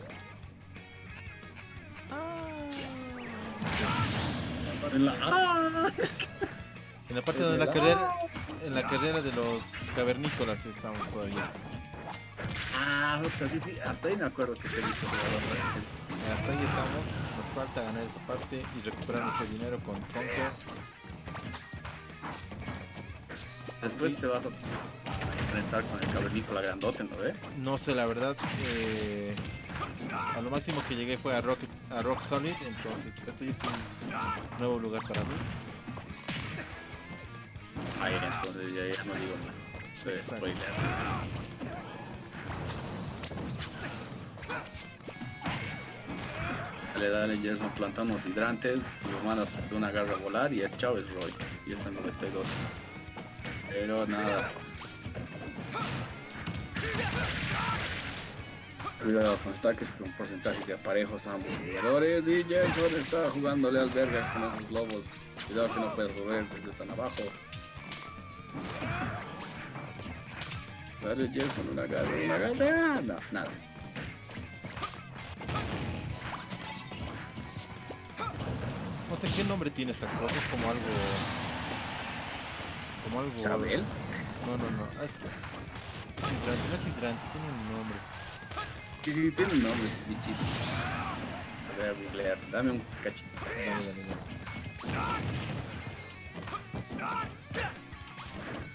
En la- ¡Ah! En la parte donde la carrera... En la carrera de los cavernícolas estamos todavía. Ah, puta, sí, sí, hasta ahí me acuerdo que te he visto jugar. Hasta ahí estamos. Nos falta ganar esa parte y recuperar nuestro dinero con Conquer. Después te vas a enfrentar con el cavernícola grandote, ¿no ves? No sé, la verdad. eh, a lo máximo que llegué fue a Rock, a Rock Solid. Entonces, esto ya es un nuevo lugar para mí. Ahí entonces ya, ya no digo más. Fue Exacto. spoilers. Dale, dale, Gerson, planta unos hidrantes, lo mandas de una garra a volar y el chao es Roy. Y está en noventa y dos. Pero nada. Cuidado con stacks con porcentajes de aparejos a ambos jugadores. Y Gerson está jugándole al verga con esos lobos. Cuidado que no puedes volver desde tan abajo. Dale, Gerson, una garra, una garra. No, nada. No sé qué nombre tiene esta cosa. Es como algo. Como algo. ¿Isabel? No, no, no. Es, es hidrante, no es hidrante, tiene un nombre. Sí, sí, tiene un nombre ese bichito. Voy a googlear, dame un cachito. Dale, dale, dale.